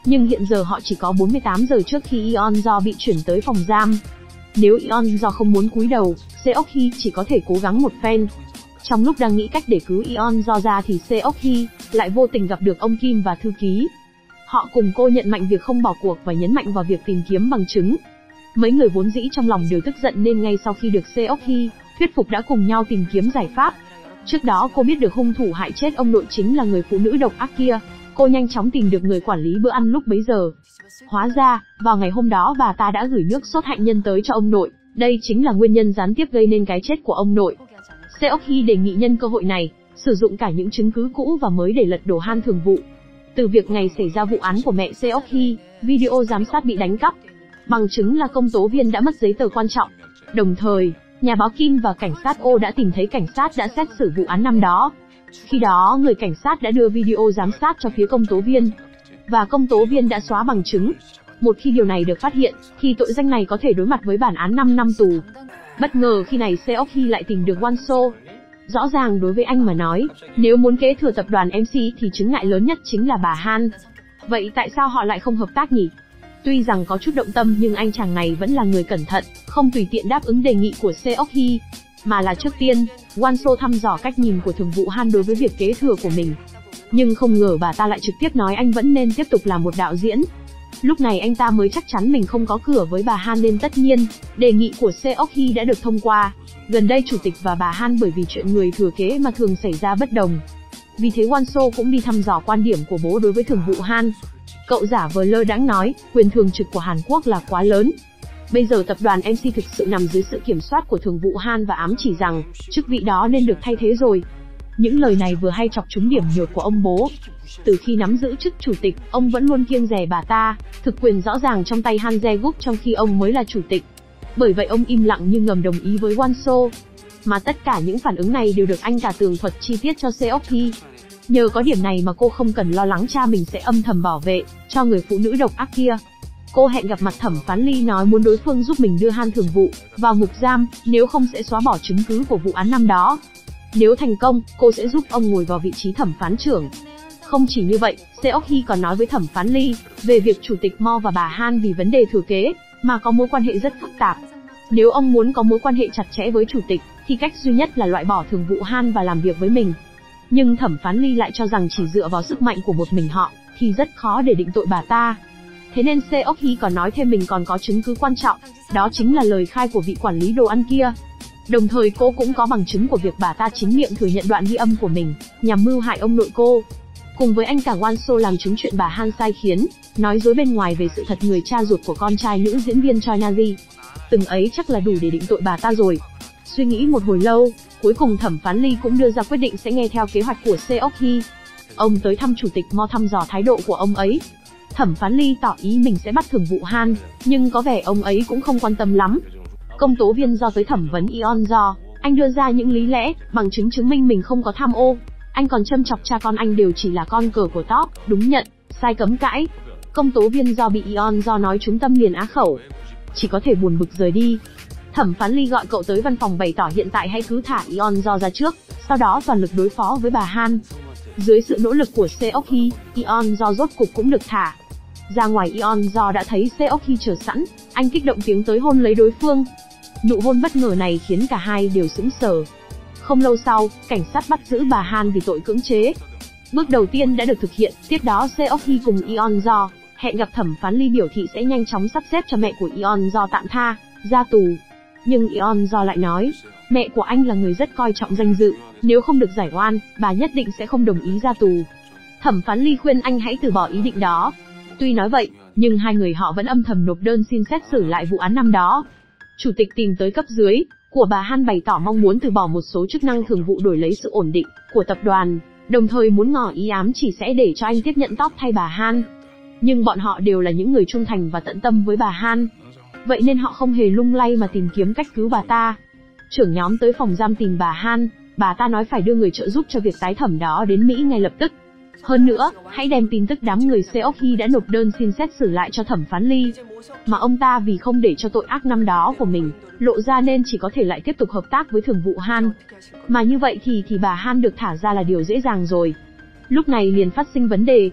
Nhưng hiện giờ họ chỉ có bốn mươi tám giờ trước khi Yeonjo bị chuyển tới phòng giam. Nếu Yeonjo không muốn cúi đầu, Seok-hee chỉ có thể cố gắng một phen. Trong lúc đang nghĩ cách để cứu Yeonjo ra thì Seok-hee lại vô tình gặp được ông Kim và thư ký. Họ cùng cô nhận mạnh việc không bỏ cuộc và nhấn mạnh vào việc tìm kiếm bằng chứng. Mấy người vốn dĩ trong lòng đều tức giận nên ngay sau khi được Seok-hee thuyết phục đã cùng nhau tìm kiếm giải pháp. Trước đó cô biết được hung thủ hại chết ông nội chính là người phụ nữ độc ác kia. Cô nhanh chóng tìm được người quản lý bữa ăn lúc bấy giờ. Hóa ra, vào ngày hôm đó bà ta đã gửi nước sốt hạnh nhân tới cho ông nội. Đây chính là nguyên nhân gián tiếp gây nên cái chết của ông nội. Seok-hee đề nghị nhân cơ hội này, sử dụng cả những chứng cứ cũ và mới để lật đổ Han Thường vụ. Từ việc ngày xảy ra vụ án của mẹ Seok-hee, video giám sát bị đánh cắp. Bằng chứng là công tố viên đã mất giấy tờ quan trọng. Đồng thời, nhà báo Kim và cảnh sát O đã tìm thấy cảnh sát đã xét xử vụ án năm đó. Khi đó người cảnh sát đã đưa video giám sát cho phía công tố viên. Và công tố viên đã xóa bằng chứng. Một khi điều này được phát hiện, thì tội danh này có thể đối mặt với bản án năm năm tù. Bất ngờ khi này Seok-hee lại tìm được Won-so. Rõ ràng đối với anh mà nói, nếu muốn kế thừa tập đoàn em xê thì chứng ngại lớn nhất chính là bà Han. Vậy tại sao họ lại không hợp tác nhỉ? Tuy rằng có chút động tâm nhưng anh chàng này vẫn là người cẩn thận, không tùy tiện đáp ứng đề nghị của Seok-hee. Mà là trước tiên, Won-so thăm dò cách nhìn của thường vụ Han đối với việc kế thừa của mình. Nhưng không ngờ bà ta lại trực tiếp nói anh vẫn nên tiếp tục làm một đạo diễn. Lúc này anh ta mới chắc chắn mình không có cửa với bà Han nên tất nhiên, đề nghị của Seok-hee đã được thông qua. Gần đây chủ tịch và bà Han bởi vì chuyện người thừa kế mà thường xảy ra bất đồng. Vì thế Won-so cũng đi thăm dò quan điểm của bố đối với thường vụ Han. Cậu giả vờ lơ đãng nói, quyền thường trực của Hàn Quốc là quá lớn. Bây giờ tập đoàn em xê thực sự nằm dưới sự kiểm soát của thường vụ Han và ám chỉ rằng, chức vị đó nên được thay thế rồi. Những lời này vừa hay chọc trúng điểm nhược của ông bố. Từ khi nắm giữ chức chủ tịch, ông vẫn luôn kiêng dè bà ta, thực quyền rõ ràng trong tay Han Jae-guk trong khi ông mới là chủ tịch. Bởi vậy ông im lặng nhưng ngầm đồng ý với Won-so. Mà tất cả những phản ứng này đều được anh cả tường thuật chi tiết cho Seok-hee. Nhờ có điểm này mà cô không cần lo lắng cha mình sẽ âm thầm bảo vệ cho người phụ nữ độc ác kia. Cô hẹn gặp mặt thẩm phán Lee nói muốn đối phương giúp mình đưa Han Thường vụ vào ngục giam, nếu không sẽ xóa bỏ chứng cứ của vụ án năm đó. Nếu thành công, cô sẽ giúp ông ngồi vào vị trí thẩm phán trưởng. Không chỉ như vậy, Seok-hee còn nói với thẩm phán Lee về việc chủ tịch Mo và bà Han vì vấn đề thừa kế mà có mối quan hệ rất phức tạp. Nếu ông muốn có mối quan hệ chặt chẽ với chủ tịch, thì cách duy nhất là loại bỏ thường vụ Han và làm việc với mình. Nhưng thẩm phán Lee lại cho rằng chỉ dựa vào sức mạnh của một mình họ, thì rất khó để định tội bà ta. Thế nên Seok-hee còn nói thêm mình còn có chứng cứ quan trọng, đó chính là lời khai của vị quản lý đồ ăn kia. Đồng thời cô cũng có bằng chứng của việc bà ta chính miệng thừa nhận đoạn ghi âm của mình, nhằm mưu hại ông nội cô. Cùng với anh cả Won-so làm chứng chuyện bà Han sai khiến, nói dối bên ngoài về sự thật người cha ruột của con trai nữ diễn viên Choi Na-ji. Từng ấy chắc là đủ để định tội bà ta rồi. Suy nghĩ một hồi lâu, cuối cùng thẩm phán Lee cũng đưa ra quyết định sẽ nghe theo kế hoạch của Seok-hee. Ông tới thăm chủ tịch Mo thăm dò thái độ của ông ấy. Thẩm phán Lee tỏ ý mình sẽ bắt thường vụ Han, nhưng có vẻ ông ấy cũng không quan tâm lắm. Công tố viên do tới thẩm vấn Yeonjo, anh đưa ra những lý lẽ, bằng chứng chứng minh mình không có tham ô. Anh còn châm chọc cha con anh đều chỉ là con cờ của top, đúng nhận, sai cấm cãi. Công tố viên do bị Yeonjo nói trúng tâm liền á khẩu, chỉ có thể buồn bực rời đi. Thẩm phán Lee gọi cậu tới văn phòng bày tỏ hiện tại hãy cứ thả Yeonjo ra trước, sau đó toàn lực đối phó với bà Han. Dưới sự nỗ lực của Seok-hee, Yeonjo rốt cục cũng được thả. Ra ngoài Yeonjo đã thấy Seok-hee chờ sẵn, anh kích động tiến tới hôn lấy đối phương. Nụ hôn bất ngờ này khiến cả hai đều sững sờ. Không lâu sau, cảnh sát bắt giữ bà Han vì tội cưỡng chế. Bước đầu tiên đã được thực hiện, tiếp đó Seok-hee cùng Yeonjo hẹn gặp thẩm phán Lee biểu thị sẽ nhanh chóng sắp xếp cho mẹ của Yeonjo tạm tha, ra tù. Nhưng Yeonjo lại nói, mẹ của anh là người rất coi trọng danh dự, nếu không được giải oan, bà nhất định sẽ không đồng ý ra tù. Thẩm phán Lee khuyên anh hãy từ bỏ ý định đó. Tuy nói vậy, nhưng hai người họ vẫn âm thầm nộp đơn xin xét xử lại vụ án năm đó. Chủ tịch tìm tới cấp dưới của bà Han bày tỏ mong muốn từ bỏ một số chức năng thường vụ đổi lấy sự ổn định của tập đoàn, đồng thời muốn ngỏ ý ám chỉ sẽ để cho anh tiếp nhận top thay bà Han. Nhưng bọn họ đều là những người trung thành và tận tâm với bà Han. Vậy nên họ không hề lung lay mà tìm kiếm cách cứu bà ta. Trưởng nhóm tới phòng giam tìm bà Han, bà ta nói phải đưa người trợ giúp cho việc tái thẩm đó đến Mỹ ngay lập tức. Hơn nữa, hãy đem tin tức đám người Seok-hee đã nộp đơn xin xét xử lại cho thẩm phán Lee. Mà ông ta vì không để cho tội ác năm đó của mình lộ ra nên chỉ có thể lại tiếp tục hợp tác với thường vụ Han. Mà như vậy thì thì bà Han được thả ra là điều dễ dàng rồi. Lúc này liền phát sinh vấn đề.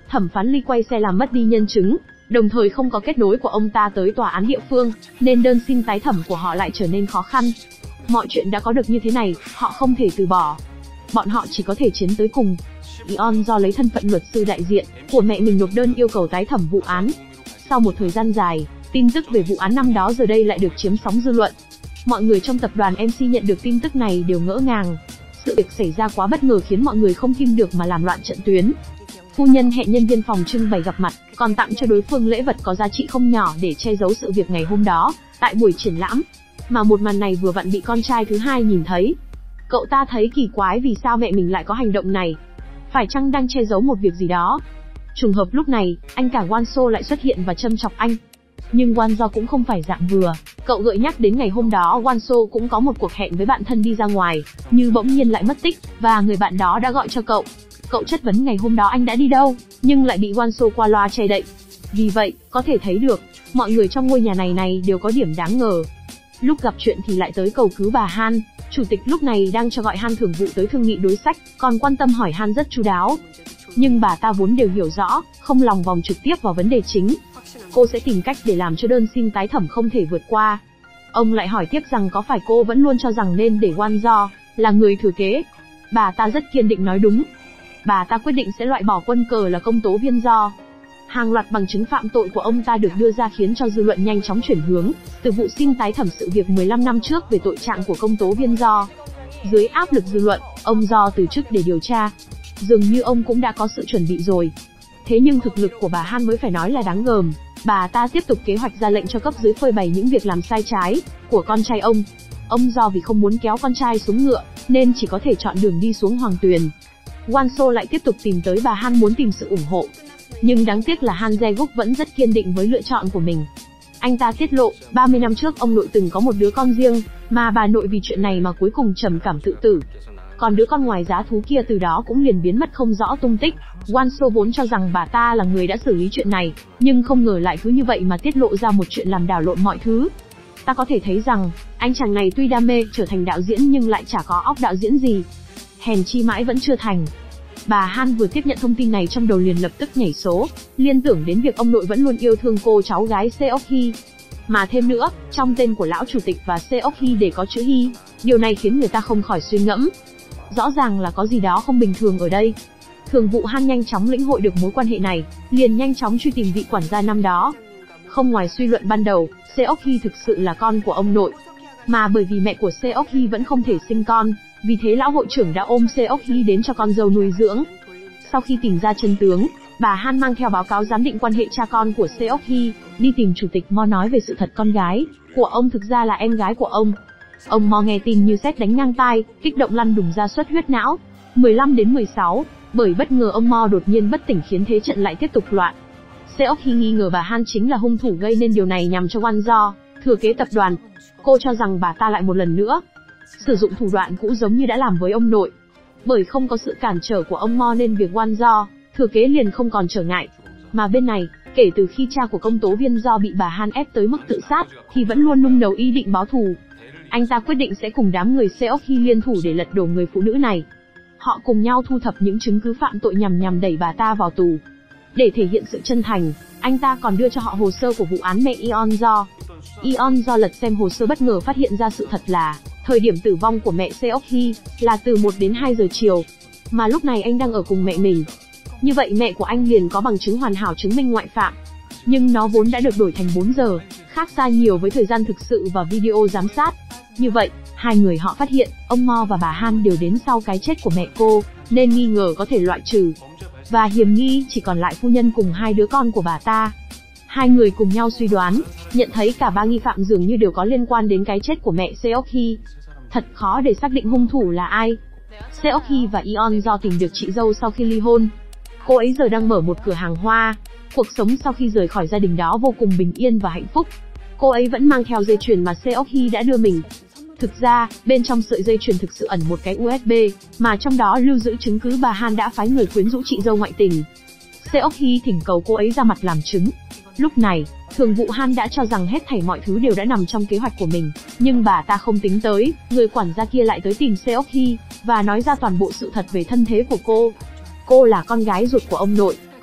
thẩm phán Ly quay xe làm mất đi nhân chứng, đồng thời không có kết nối của ông ta tới tòa án địa phương, nên đơn xin tái thẩm của họ lại trở nên khó khăn. Mọi chuyện đã có được như thế này, họ không thể từ bỏ. Bọn họ chỉ có thể chiến tới cùng. Eon do lấy thân phận luật sư đại diện của mẹ mình nộp đơn yêu cầu tái thẩm vụ án. Sau một thời gian dài, tin tức về vụ án năm đó giờ đây lại được chiếm sóng dư luận. Mọi người trong tập đoàn em xê nhận được tin tức này đều ngỡ ngàng. Sự việc xảy ra quá bất ngờ khiến mọi người không tin được mà làm loạn trận tuyến. Phu nhân hẹn nhân viên phòng trưng bày gặp mặt, còn tặng cho đối phương lễ vật có giá trị không nhỏ để che giấu sự việc ngày hôm đó, tại buổi triển lãm. Mà một màn này vừa vặn bị con trai thứ hai nhìn thấy. Cậu ta thấy kỳ quái vì sao mẹ mình lại có hành động này. Phải chăng đang che giấu một việc gì đó? Trùng hợp lúc này, anh cả Wanso lại xuất hiện và châm chọc anh. Nhưng Wanso cũng không phải dạng vừa. Cậu gợi nhắc đến ngày hôm đó Wanso cũng có một cuộc hẹn với bạn thân đi ra ngoài, như bỗng nhiên lại mất tích, và người bạn đó đã gọi cho cậu. Cậu chất vấn ngày hôm đó anh đã đi đâu, nhưng lại bị Wanso qua loa che đậy. Vì vậy, có thể thấy được, mọi người trong ngôi nhà này này đều có điểm đáng ngờ. Lúc gặp chuyện thì lại tới cầu cứu bà Han. Chủ tịch lúc này đang cho gọi Han thường vụ tới thương nghị đối sách, còn quan tâm hỏi Han rất chu đáo. Nhưng bà ta vốn đều hiểu rõ, không lòng vòng trực tiếp vào vấn đề chính. Cô sẽ tìm cách để làm cho đơn xin tái thẩm không thể vượt qua. Ông lại hỏi tiếp rằng có phải cô vẫn luôn cho rằng nên để Wanso là người thừa kế. Bà ta rất kiên định nói đúng. Bà ta quyết định sẽ loại bỏ quân cờ là công tố viên Do. Hàng loạt bằng chứng phạm tội của ông ta được đưa ra khiến cho dư luận nhanh chóng chuyển hướng từ vụ xin tái thẩm sự việc mười lăm năm trước về tội trạng của công tố viên Do. Dưới áp lực dư luận, ông Do từ chức để điều tra. Dường như ông cũng đã có sự chuẩn bị rồi. Thế nhưng thực lực của bà Han mới phải nói là đáng gờm. Bà ta tiếp tục kế hoạch ra lệnh cho cấp dưới phơi bày những việc làm sai trái của con trai ông. Ông Do vì không muốn kéo con trai xuống ngựa, nên chỉ có thể chọn đường đi xuống Hoàng Tuyền. Wanso lại tiếp tục tìm tới bà Han muốn tìm sự ủng hộ. Nhưng đáng tiếc là Han Jae-guk vẫn rất kiên định với lựa chọn của mình. Anh ta tiết lộ, ba mươi năm trước ông nội từng có một đứa con riêng, mà bà nội vì chuyện này mà cuối cùng trầm cảm tự tử. Còn đứa con ngoài giá thú kia từ đó cũng liền biến mất không rõ tung tích. Wanso vốn cho rằng bà ta là người đã xử lý chuyện này, nhưng không ngờ lại cứ như vậy mà tiết lộ ra một chuyện làm đảo lộn mọi thứ. Ta có thể thấy rằng, anh chàng này tuy đam mê trở thành đạo diễn nhưng lại chả có óc đạo diễn gì. Hèn chi mãi vẫn chưa thành. Bà Han vừa tiếp nhận thông tin này trong đầu liền lập tức nhảy số, liên tưởng đến việc ông nội vẫn luôn yêu thương cô cháu gái Seok-hee. Mà thêm nữa, trong tên của lão chủ tịch và Seok-hee để có chữ Hee, điều này khiến người ta không khỏi suy ngẫm. Rõ ràng là có gì đó không bình thường ở đây. Thường vụ Han nhanh chóng lĩnh hội được mối quan hệ này, liền nhanh chóng truy tìm vị quản gia năm đó. Không ngoài suy luận ban đầu, Seok-hee thực sự là con của ông nội. Mà bởi vì mẹ của Seok-hee vẫn không thể sinh con, vì thế lão hội trưởng đã ôm Seok-hee đến cho con dâu nuôi dưỡng. Sau khi tìm ra chân tướng, bà Han mang theo báo cáo giám định quan hệ cha con của Seok-hee, đi tìm chủ tịch Mo nói về sự thật con gái của ông thực ra là em gái của ông. Ông Mo nghe tin như sét đánh ngang tai, kích động lăn đùng ra xuất huyết não. mười lăm đến mười sáu, bởi bất ngờ ông Mo đột nhiên bất tỉnh khiến thế trận lại tiếp tục loạn. Seok-hee nghi ngờ bà Han chính là hung thủ gây nên điều này nhằm cho Wanso thừa kế tập đoàn. Cô cho rằng bà ta lại một lần nữa sử dụng thủ đoạn cũ giống như đã làm với ông nội. Bởi không có sự cản trở của ông Mo nên việc Wanso thừa kế liền không còn trở ngại. Mà bên này, kể từ khi cha của công tố viên Do bị bà Han ép tới mức tự sát, thì vẫn luôn nung nấu ý định báo thù. Anh ta quyết định sẽ cùng đám người Seok-hee liên thủ để lật đổ người phụ nữ này. Họ cùng nhau thu thập những chứng cứ phạm tội nhằm nhằm đẩy bà ta vào tù. Để thể hiện sự chân thành, anh ta còn đưa cho họ hồ sơ của vụ án mẹ Eon Do. Eon Do lật xem hồ sơ bất ngờ phát hiện ra sự thật là thời điểm tử vong của mẹ Seok-hee là từ một đến hai giờ chiều, mà lúc này anh đang ở cùng mẹ mình. Như vậy mẹ của anh liền có bằng chứng hoàn hảo chứng minh ngoại phạm. Nhưng nó vốn đã được đổi thành bốn giờ, khác xa nhiều với thời gian thực sự và video giám sát. Như vậy, hai người họ phát hiện, ông Mo và bà Han đều đến sau cái chết của mẹ cô, nên nghi ngờ có thể loại trừ. Và hiểm nghi chỉ còn lại phu nhân cùng hai đứa con của bà ta. Hai người cùng nhau suy đoán, nhận thấy cả ba nghi phạm dường như đều có liên quan đến cái chết của mẹ Seok-hee. Thật khó để xác định hung thủ là ai. Seok-hee và Eon Do tìm được chị dâu sau khi ly hôn. Cô ấy giờ đang mở một cửa hàng hoa. Cuộc sống sau khi rời khỏi gia đình đó vô cùng bình yên và hạnh phúc. Cô ấy vẫn mang theo dây chuyền mà Seok-hee đã đưa mình. Thực ra, bên trong sợi dây chuyền thực sự ẩn một cái u ét bê, mà trong đó lưu giữ chứng cứ bà Han đã phái người quyến rũ chị dâu ngoại tình. Seok-hee thỉnh cầu cô ấy ra mặt làm chứng. Lúc này, thường vụ Han đã cho rằng hết thảy mọi thứ đều đã nằm trong kế hoạch của mình, nhưng bà ta không tính tới, người quản gia kia lại tới tìm Seok-hee và nói ra toàn bộ sự thật về thân thế của cô. Cô là con gái ruột của ông nội,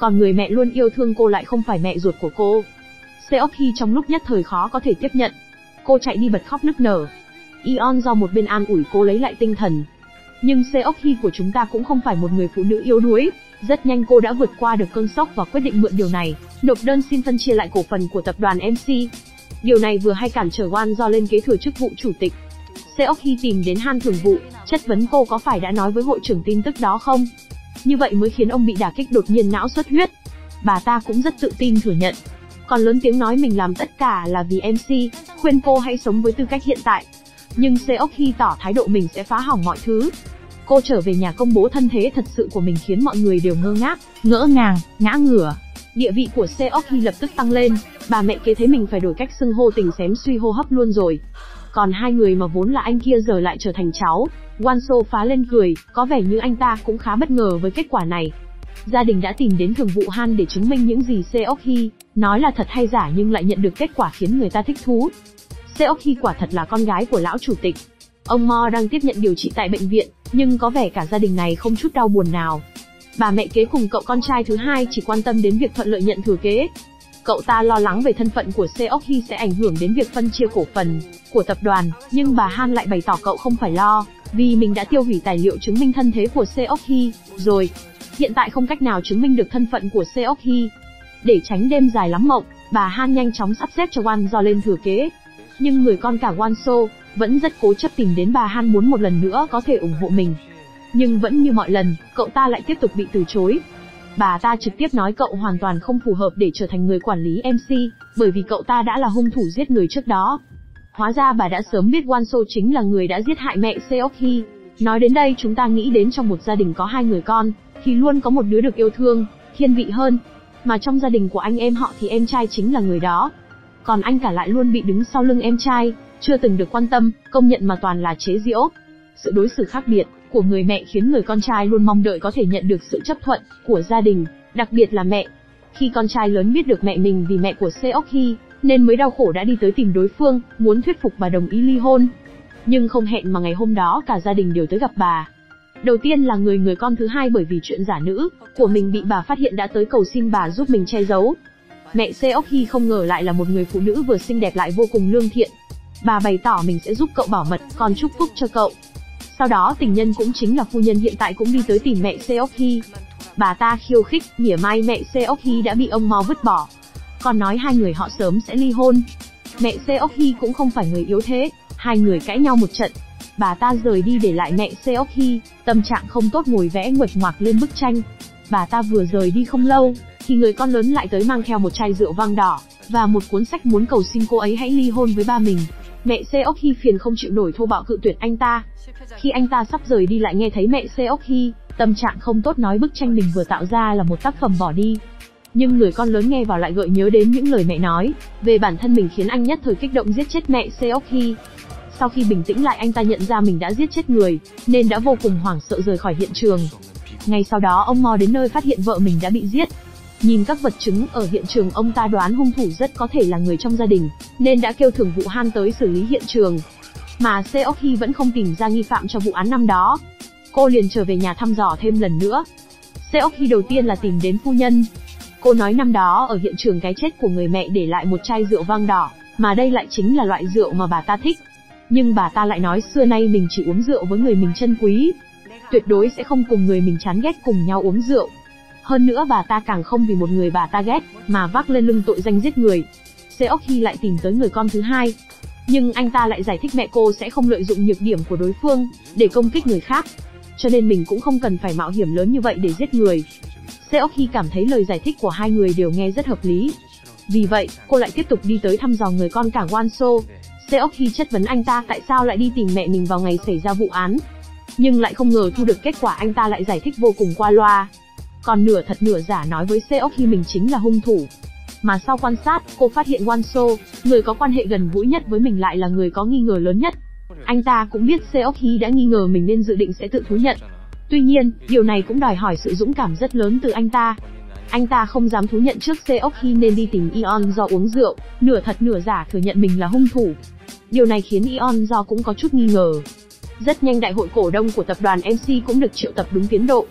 Còn người mẹ luôn yêu thương cô lại không phải mẹ ruột của cô. Seok-hee trong lúc nhất thời khó có thể tiếp nhận. Cô chạy đi bật khóc nức nở. Eon do một bên an ủi cô lấy lại tinh thần. Nhưng Seok-hee của chúng ta cũng không phải một người phụ nữ yếu đuối. Rất nhanh cô đã vượt qua được cơn sốc và quyết định mượn điều này, nộp đơn xin phân chia lại cổ phần của tập đoàn em xê. Điều này vừa hay cản trở Wan do lên kế thừa chức vụ chủ tịch. Seok-hee tìm đến Han thường vụ, chất vấn cô có phải đã nói với hội trưởng tin tức đó không. Như vậy mới khiến ông bị đả kích đột nhiên não xuất huyết. Bà ta cũng rất tự tin thừa nhận. Còn lớn tiếng nói mình làm tất cả là vì em xê, khuyên cô hãy sống với tư cách hiện tại. Nhưng Seok-hee tỏ thái độ mình sẽ phá hỏng mọi thứ. Cô trở về nhà công bố thân thế thật sự của mình khiến mọi người đều ngơ ngác, ngỡ ngàng, ngã ngửa. Địa vị của Seok-hee lập tức tăng lên, bà mẹ kế thấy mình phải đổi cách xưng hô tình xém suy hô hấp luôn rồi. Còn hai người mà vốn là anh kia giờ lại trở thành cháu. Wan-so phá lên cười, có vẻ như anh ta cũng khá bất ngờ với kết quả này. Gia đình đã tìm đến thường vụ Han để chứng minh những gì Seok-hee nói là thật hay giả, nhưng lại nhận được kết quả khiến người ta thích thú. Seok-hee quả thật là con gái của lão chủ tịch. Ông Mo đang tiếp nhận điều trị tại bệnh viện, nhưng có vẻ cả gia đình này không chút đau buồn nào. Bà mẹ kế cùng cậu con trai thứ hai chỉ quan tâm đến việc thuận lợi nhận thừa kế. Cậu ta lo lắng về thân phận của Seok-hee sẽ ảnh hưởng đến việc phân chia cổ phần của tập đoàn, nhưng bà Han lại bày tỏ cậu không phải lo, vì mình đã tiêu hủy tài liệu chứng minh thân thế của Seok-hee rồi. Hiện tại không cách nào chứng minh được thân phận của Seok-hee. Để tránh đêm dài lắm mộng, bà Han nhanh chóng sắp xếp cho Wan do lên thừa kế. Nhưng người con cả Wan-so vẫn rất cố chấp tìm đến bà Han muốn một lần nữa có thể ủng hộ mình. Nhưng vẫn như mọi lần, cậu ta lại tiếp tục bị từ chối. Bà ta trực tiếp nói cậu hoàn toàn không phù hợp để trở thành người quản lý em xê, bởi vì cậu ta đã là hung thủ giết người trước đó. Hóa ra bà đã sớm biết Wan-so chính là người đã giết hại mẹ Seok-hee. Nói đến đây chúng ta nghĩ đến trong một gia đình có hai người con, thì luôn có một đứa được yêu thương, thiên vị hơn. Mà trong gia đình của anh em họ thì em trai chính là người đó. Còn anh cả lại luôn bị đứng sau lưng em trai, chưa từng được quan tâm, công nhận mà toàn là chế giễu. Sự đối xử khác biệt của người mẹ khiến người con trai luôn mong đợi có thể nhận được sự chấp thuận của gia đình, đặc biệt là mẹ. Khi con trai lớn biết được mẹ mình vì mẹ của Seok-hee, nên mới đau khổ đã đi tới tìm đối phương, muốn thuyết phục bà đồng ý ly hôn. Nhưng không hẹn mà ngày hôm đó cả gia đình đều tới gặp bà. Đầu tiên là người người con thứ hai, bởi vì chuyện giả nữ của mình bị bà phát hiện đã tới cầu xin bà giúp mình che giấu. Mẹ Seok-hee không ngờ lại là một người phụ nữ vừa xinh đẹp lại vô cùng lương thiện. Bà bày tỏ mình sẽ giúp cậu bảo mật, còn chúc phúc cho cậu. Sau đó tình nhân cũng chính là phu nhân hiện tại cũng đi tới tìm mẹ Seok-hee. Bà ta khiêu khích, mỉa mai mẹ Seok-hee đã bị ông Mo vứt bỏ, còn nói hai người họ sớm sẽ ly hôn. Mẹ Seok-hee cũng không phải người yếu thế, hai người cãi nhau một trận. Bà ta rời đi để lại mẹ Seok-hee, tâm trạng không tốt ngồi vẽ nguệch ngoạc lên bức tranh. Bà ta vừa rời đi không lâu, thì người con lớn lại tới mang theo một chai rượu vang đỏ, và một cuốn sách muốn cầu xin cô ấy hãy ly hôn với ba mình. Mẹ Seok-hee phiền không chịu nổi thô bạo cự tuyệt anh ta. Khi anh ta sắp rời đi lại nghe thấy mẹ Seok-hee, tâm trạng không tốt nói bức tranh mình vừa tạo ra là một tác phẩm bỏ đi. Nhưng người con lớn nghe vào lại gợi nhớ đến những lời mẹ nói về bản thân mình, khiến anh nhất thời kích động giết chết mẹ Seok-hee. Sau khi bình tĩnh lại anh ta nhận ra mình đã giết chết người, nên đã vô cùng hoảng sợ rời khỏi hiện trường. Ngay sau đó ông Mo đến nơi phát hiện vợ mình đã bị giết. Nhìn các vật chứng ở hiện trường, ông ta đoán hung thủ rất có thể là người trong gia đình, nên đã kêu thường vụ Han tới xử lý hiện trường. Mà Seok-hee vẫn không tìm ra nghi phạm cho vụ án năm đó. Cô liền trở về nhà thăm dò thêm lần nữa. Seok-hee đầu tiên là tìm đến phu nhân. Cô nói năm đó ở hiện trường cái chết của người mẹ để lại một chai rượu vang đỏ, mà đây lại chính là loại rượu mà bà ta thích. Nhưng bà ta lại nói xưa nay mình chỉ uống rượu với người mình trân quý, tuyệt đối sẽ không cùng người mình chán ghét cùng nhau uống rượu. Hơn nữa bà ta càng không vì một người bà ta ghét mà vác lên lưng tội danh giết người. Seok-hee lại tìm tới người con thứ hai, nhưng anh ta lại giải thích mẹ cô sẽ không lợi dụng nhược điểm của đối phương để công kích người khác, cho nên mình cũng không cần phải mạo hiểm lớn như vậy để giết người. Seok-hee cảm thấy lời giải thích của hai người đều nghe rất hợp lý. Vì vậy, cô lại tiếp tục đi tới thăm dò người con cả Wan-so. Seok-hee chất vấn anh ta tại sao lại đi tìm mẹ mình vào ngày xảy ra vụ án, nhưng lại không ngờ thu được kết quả anh ta lại giải thích vô cùng qua loa, còn nửa thật nửa giả nói với Seok-hee mình chính là hung thủ. Mà sau quan sát, cô phát hiện Wan-so, người có quan hệ gần gũi nhất với mình, lại là người có nghi ngờ lớn nhất. Anh ta cũng biết Seok-hee đã nghi ngờ mình nên dự định sẽ tự thú nhận. Tuy nhiên, điều này cũng đòi hỏi sự dũng cảm rất lớn từ anh ta. Anh ta không dám thú nhận trước Seok-hee nên đi tìm Eon do uống rượu, nửa thật nửa giả thừa nhận mình là hung thủ. Điều này khiến Eon do cũng có chút nghi ngờ. Rất nhanh đại hội cổ đông của tập đoàn em xê cũng được triệu tập đúng tiến độ.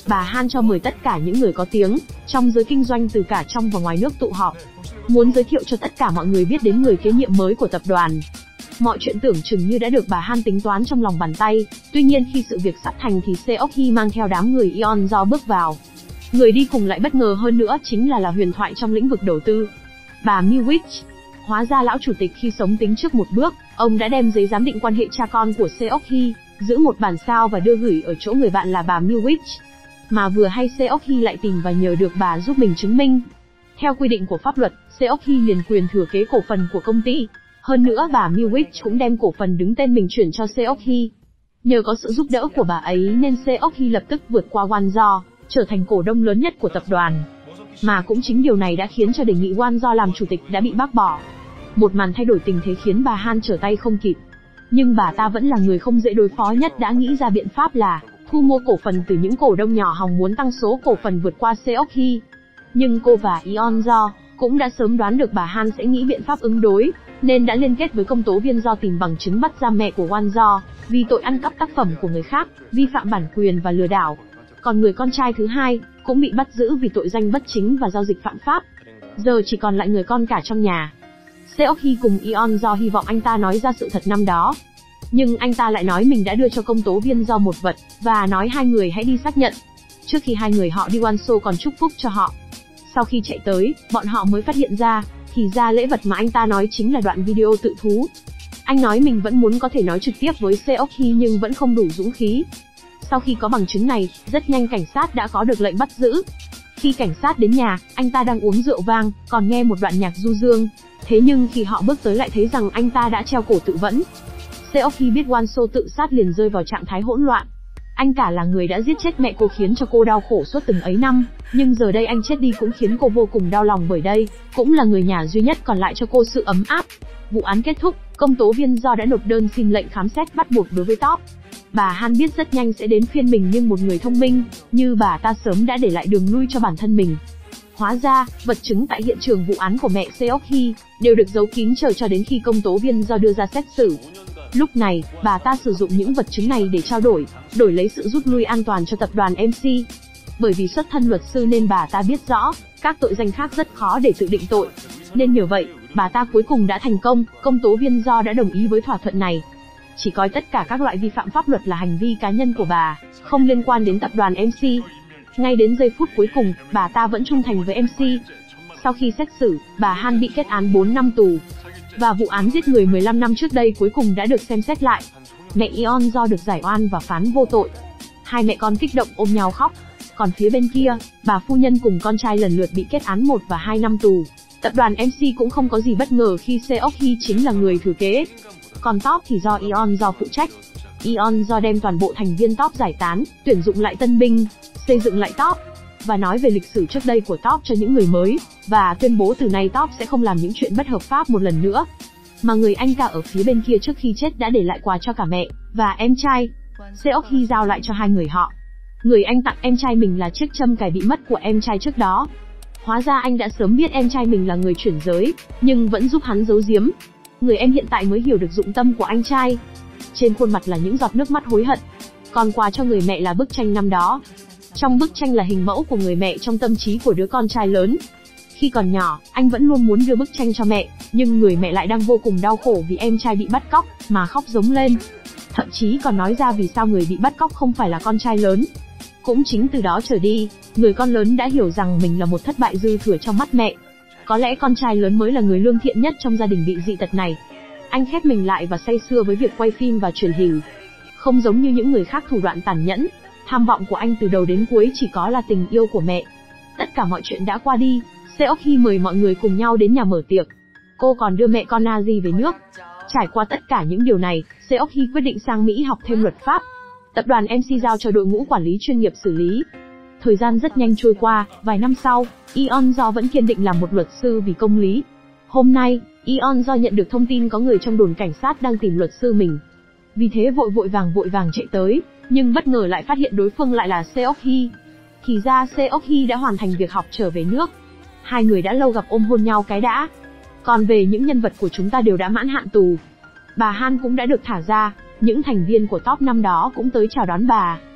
bà Han cho mời tất cả những người có tiếng trong giới kinh doanh từ cả trong và ngoài nước tụ họp, muốn giới thiệu cho tất cả mọi người biết đến người kế nhiệm mới của tập đoàn. Mọi chuyện tưởng chừng như đã được bà Han tính toán trong lòng bàn tay, tuy nhiên khi sự việc sắp thành thì Seok Hee mang theo đám người Yeonjo bước vào. Người đi cùng lại bất ngờ hơn nữa chính là là huyền thoại trong lĩnh vực đầu tư, bà Miwich. Hóa ra lão chủ tịch khi sống tính trước một bước, ông đã đem giấy giám định quan hệ cha con của Seok Hee, giữ một bản sao và đưa gửi ở chỗ người bạn là bà Miwich. Mà vừa hay Seok Hee lại tìm và nhờ được bà giúp mình chứng minh. Theo quy định của pháp luật, Seok Hee liền quyền thừa kế cổ phần của công ty. Hơn nữa bà Miwich cũng đem cổ phần đứng tên mình chuyển cho Seok Hee. Nhờ có sự giúp đỡ của bà ấy nên Seok Hee lập tức vượt qua Wonjo, trở thành cổ đông lớn nhất của tập đoàn. Mà cũng chính điều này đã khiến cho đề nghị Wonjo làm chủ tịch đã bị bác bỏ. Một màn thay đổi tình thế khiến bà Han trở tay không kịp. Nhưng bà ta vẫn là người không dễ đối phó nhất, đã nghĩ ra biện pháp là thu mua cổ phần từ những cổ đông nhỏ hòng muốn tăng số cổ phần vượt qua Seok Hee. Nhưng cô và Yeonjo cũng đã sớm đoán được bà Han sẽ nghĩ biện pháp ứng đối, nên đã liên kết với công tố viên do tìm bằng chứng bắt giam mẹ của Wonjo vì tội ăn cắp tác phẩm của người khác, vi phạm bản quyền và lừa đảo. Còn người con trai thứ hai cũng bị bắt giữ vì tội danh bất chính và giao dịch phạm pháp. Giờ chỉ còn lại người con cả trong nhà. Seok Hee cùng Yeonjo hy vọng anh ta nói ra sự thật năm đó. Nhưng anh ta lại nói mình đã đưa cho công tố viên do một vật, và nói hai người hãy đi xác nhận. Trước khi hai người họ đi, Wonso còn chúc phúc cho họ. Sau khi chạy tới, bọn họ mới phát hiện ra, thì ra lễ vật mà anh ta nói chính là đoạn video tự thú. Anh nói mình vẫn muốn có thể nói trực tiếp với Seok Hee nhưng vẫn không đủ dũng khí. Sau khi có bằng chứng này, rất nhanh cảnh sát đã có được lệnh bắt giữ. Khi cảnh sát đến nhà, anh ta đang uống rượu vang, còn nghe một đoạn nhạc du dương. Thế nhưng khi họ bước tới lại thấy rằng anh ta đã treo cổ tự vẫn. Seok Hee biết Wonso tự sát liền rơi vào trạng thái hỗn loạn. Anh cả là người đã giết chết mẹ cô khiến cho cô đau khổ suốt từng ấy năm, nhưng giờ đây anh chết đi cũng khiến cô vô cùng đau lòng, bởi đây cũng là người nhà duy nhất còn lại cho cô sự ấm áp. Vụ án kết thúc, công tố viên do đã nộp đơn xin lệnh khám xét bắt buộc đối với Top. Bà Han biết rất nhanh sẽ đến phiên mình, nhưng một người thông minh như bà ta sớm đã để lại đường lui cho bản thân mình. Hóa ra, vật chứng tại hiện trường vụ án của mẹ Seok Hee đều được giấu kín chờ cho đến khi công tố viên do đưa ra xét xử. Lúc này, bà ta sử dụng những vật chứng này để trao đổi, đổi lấy sự rút lui an toàn cho tập đoàn em xê. Bởi vì xuất thân luật sư nên bà ta biết rõ, các tội danh khác rất khó để tự định tội. Nên nhờ vậy, bà ta cuối cùng đã thành công, công tố viên do đã đồng ý với thỏa thuận này. Chỉ coi tất cả các loại vi phạm pháp luật là hành vi cá nhân của bà, không liên quan đến tập đoàn em xê. Ngay đến giây phút cuối cùng, bà ta vẫn trung thành với em xê. Sau khi xét xử, bà Han bị kết án bốn năm tù. Và vụ án giết người mười lăm năm trước đây cuối cùng đã được xem xét lại. Mẹ Yeonjo được giải oan và phán vô tội. Hai mẹ con kích động ôm nhau khóc. Còn phía bên kia, bà phu nhân cùng con trai lần lượt bị kết án một và hai năm tù. Tập đoàn em xê cũng không có gì bất ngờ khi Seok Hee chính là người thừa kế. Còn Top thì do Yeonjo phụ trách. Yeonjo đem toàn bộ thành viên Top giải tán, tuyển dụng lại tân binh, xây dựng lại Top, và nói về lịch sử trước đây của Top cho những người mới, và tuyên bố từ nay Top sẽ không làm những chuyện bất hợp pháp một lần nữa. Mà người anh cả ở phía bên kia trước khi chết đã để lại quà cho cả mẹ và em trai. Seok Hee giao lại cho hai người họ. Người anh tặng em trai mình là chiếc châm cài bị mất của em trai trước đó. Hóa ra anh đã sớm biết em trai mình là người chuyển giới, nhưng vẫn giúp hắn giấu giếm. Người em hiện tại mới hiểu được dụng tâm của anh trai. Trên khuôn mặt là những giọt nước mắt hối hận. Còn quà cho người mẹ là bức tranh năm đó. Trong bức tranh là hình mẫu của người mẹ trong tâm trí của đứa con trai lớn. Khi còn nhỏ, anh vẫn luôn muốn đưa bức tranh cho mẹ, nhưng người mẹ lại đang vô cùng đau khổ vì em trai bị bắt cóc, mà khóc rống lên. Thậm chí còn nói ra vì sao người bị bắt cóc không phải là con trai lớn. Cũng chính từ đó trở đi, người con lớn đã hiểu rằng mình là một thất bại dư thừa trong mắt mẹ. Có lẽ con trai lớn mới là người lương thiện nhất trong gia đình bị dị tật này. Anh khép mình lại và say sưa với việc quay phim và truyền hình. Không giống như những người khác thủ đoạn tàn nhẫn, tham vọng của anh từ đầu đến cuối chỉ có là tình yêu của mẹ. Tất cả mọi chuyện đã qua đi, Seok Hee mời mọi người cùng nhau đến nhà mở tiệc. Cô còn đưa mẹ con Naji về nước. Trải qua tất cả những điều này, Seok Hee quyết định sang Mỹ học thêm luật pháp. Tập đoàn em xê giao cho đội ngũ quản lý chuyên nghiệp xử lý. Thời gian rất nhanh trôi qua, vài năm sau, Yeonjo vẫn kiên định làm một luật sư vì công lý. Hôm nay, Yeonjo nhận được thông tin có người trong đồn cảnh sát đang tìm luật sư mình. Vì thế vội vội vàng vội vàng chạy tới, nhưng bất ngờ lại phát hiện đối phương lại là Seok Hee. Thì ra Seok Hee đã hoàn thành việc học trở về nước. Hai người đã lâu gặp ôm hôn nhau cái đã. Còn về những nhân vật của chúng ta đều đã mãn hạn tù. Bà Han cũng đã được thả ra, những thành viên của Top năm đó cũng tới chào đón bà.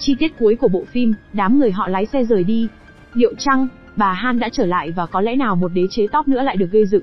Chi tiết cuối của bộ phim, đám người họ lái xe rời đi. Liệu chăng, bà Han đã trở lại và có lẽ nào một đế chế top nữa lại được gây dựng?